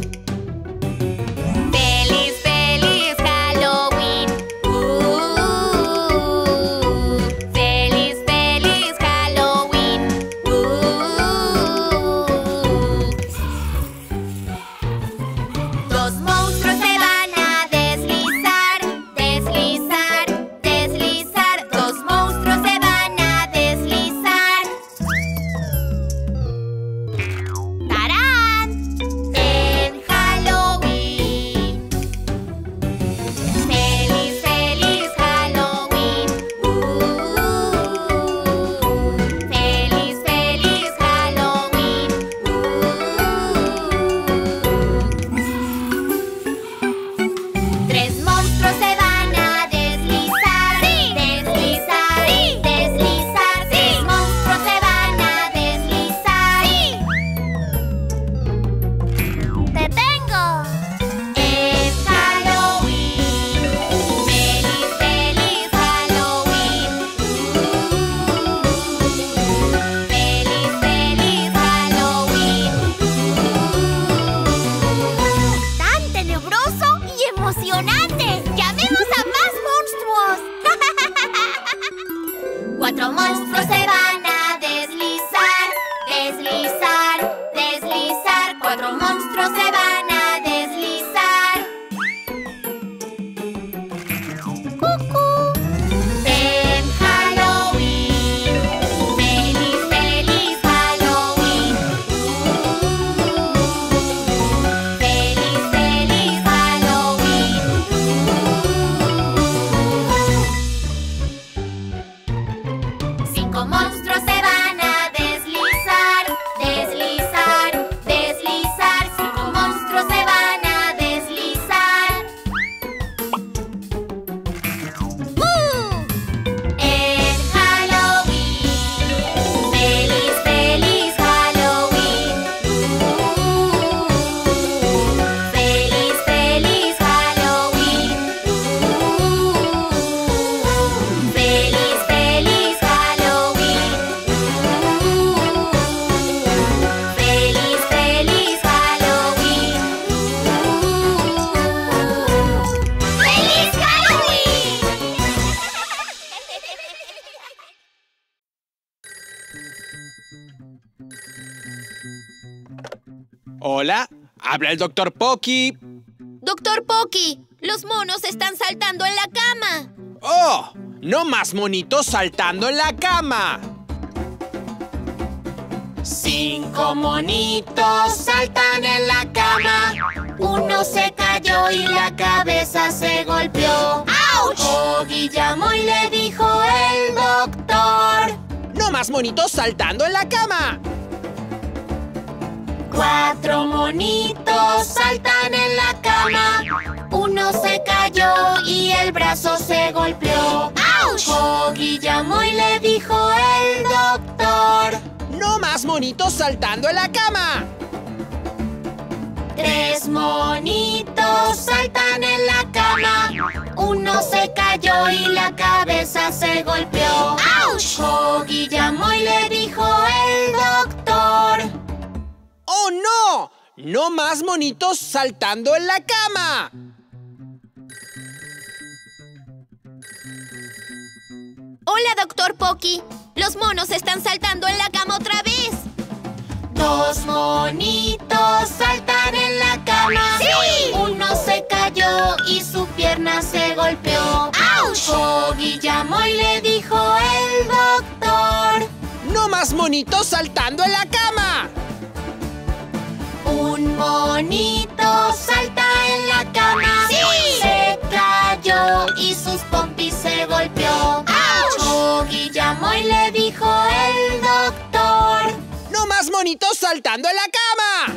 ¡Feliz, feliz Halloween! ¡Feliz, feliz Halloween! Los monstruos se van a deslizar, deslizar, deslizar. Los monstruos se van a deslizar. ¡Tarán! En Halloween. ¡Feliz, feliz Halloween! ¡Feliz, feliz Halloween! Tres monstruos se van a deslizar, deslizar, deslizar. Tres monstruos se van a deslizar. ¡Te tengo! Es Halloween. ¡Feliz, feliz Halloween! ¡Feliz, feliz Halloween! ¡Tan tenebroso y emocionante! ¡Llamemos a más monstruos! Cuatro monstruos se van a deslizar, deslizar, deslizar. Cuatro monstruos se van a deslizar. ¡Cucú! En Halloween. ¡Feliz, feliz Halloween! ¡Feliz, feliz Halloween! Cinco monstruos se van a deslizar, deslizar, deslizar. Cinco monstruos se van a deslizar. En Halloween. ¡Feliz, feliz Halloween! ¡Feliz, feliz Halloween! ¡Feliz, feliz Halloween! ¡Feliz, feliz Halloween! ¡Feliz Halloween! Hola, habla el Dr. Pocky. Doctor Pocky, los monos están saltando en la cama. ¡Oh! ¡No más monitos saltando en la cama! 5 monitos saltan en la cama. Uno se cayó y la cabeza se golpeó. ¡Auch! Oggy llamó y le dijo el doctor. ¡No más monitos saltando en la cama! 4 monitos saltan en la cama. Uno se cayó y el brazo se golpeó. ¡Auch! Oggy llamó y le dijo el doctor. ¡No más monitos saltando en la cama! 3 monitos saltan en la cama. Uno se cayó y la cabeza se golpeó. ¡Auch! Oggy llamó y le dijo el doctor. ¡Oh, no! ¡No más monitos saltando en la cama! Hola, Doctor Pocky. Los monos están saltando en la cama otra vez. 2 monitos saltan en la cama. ¡Sí! Uno se cayó y su pierna se golpeó. ¡Auch! Oggy llamó y le dijo el doctor. ¡No más monitos saltando en la cama! Un monito salta en la cama. ¡Sí! Se cayó y sus pompis se golpeó. ¡Auch! Oggy llamó y le dijo el doctor. ¡No más monitos saltando en la cama!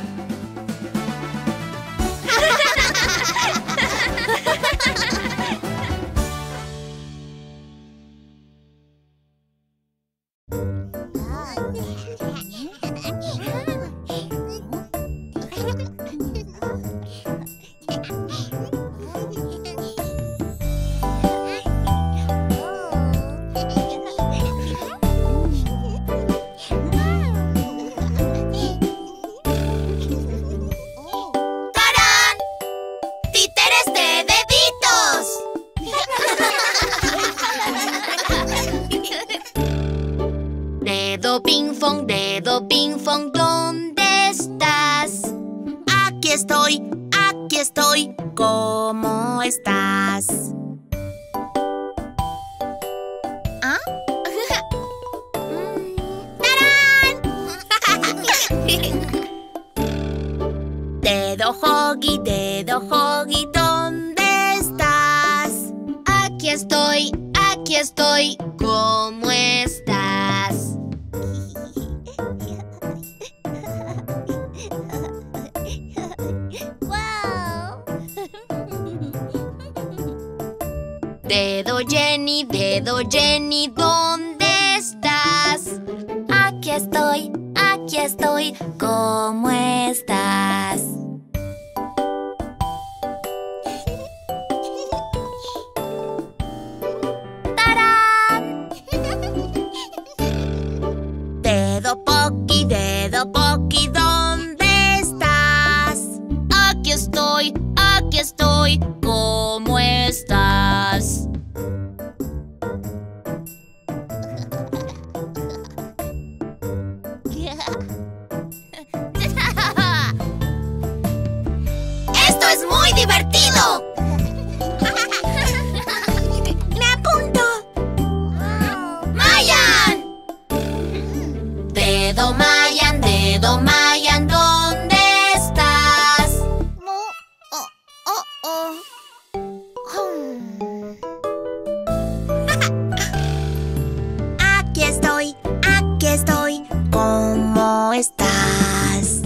aquí estoy, ¿cómo estás? ¿Ah? ¡Tarán! Dedo Hoggy, ¿dónde estás? Aquí estoy, ¿cómo estás? ¡Wow! Dedo Jenny, ¿dónde estás? Aquí estoy, ¿cómo estás? ¡Tarán! Dedo Pocky, ¿dónde estás? Aquí estoy, ¿cómo estás? ¡Esto es muy divertido! ¡Me apunto! ¡Mayan! Dedo Mayan, ¿dónde estás? Aquí estoy, ¿cómo estás?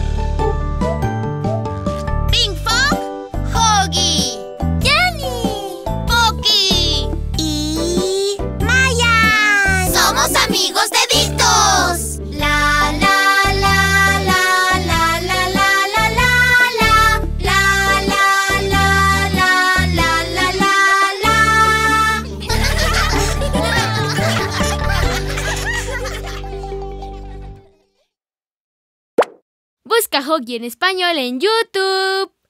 Ping Pong, Hoggy, Jenny, Pocky y Mayan. ¡Somos amigos deditos! La la la la la la la la la la la la la la la la. Busca Hoggy en español en YouTube.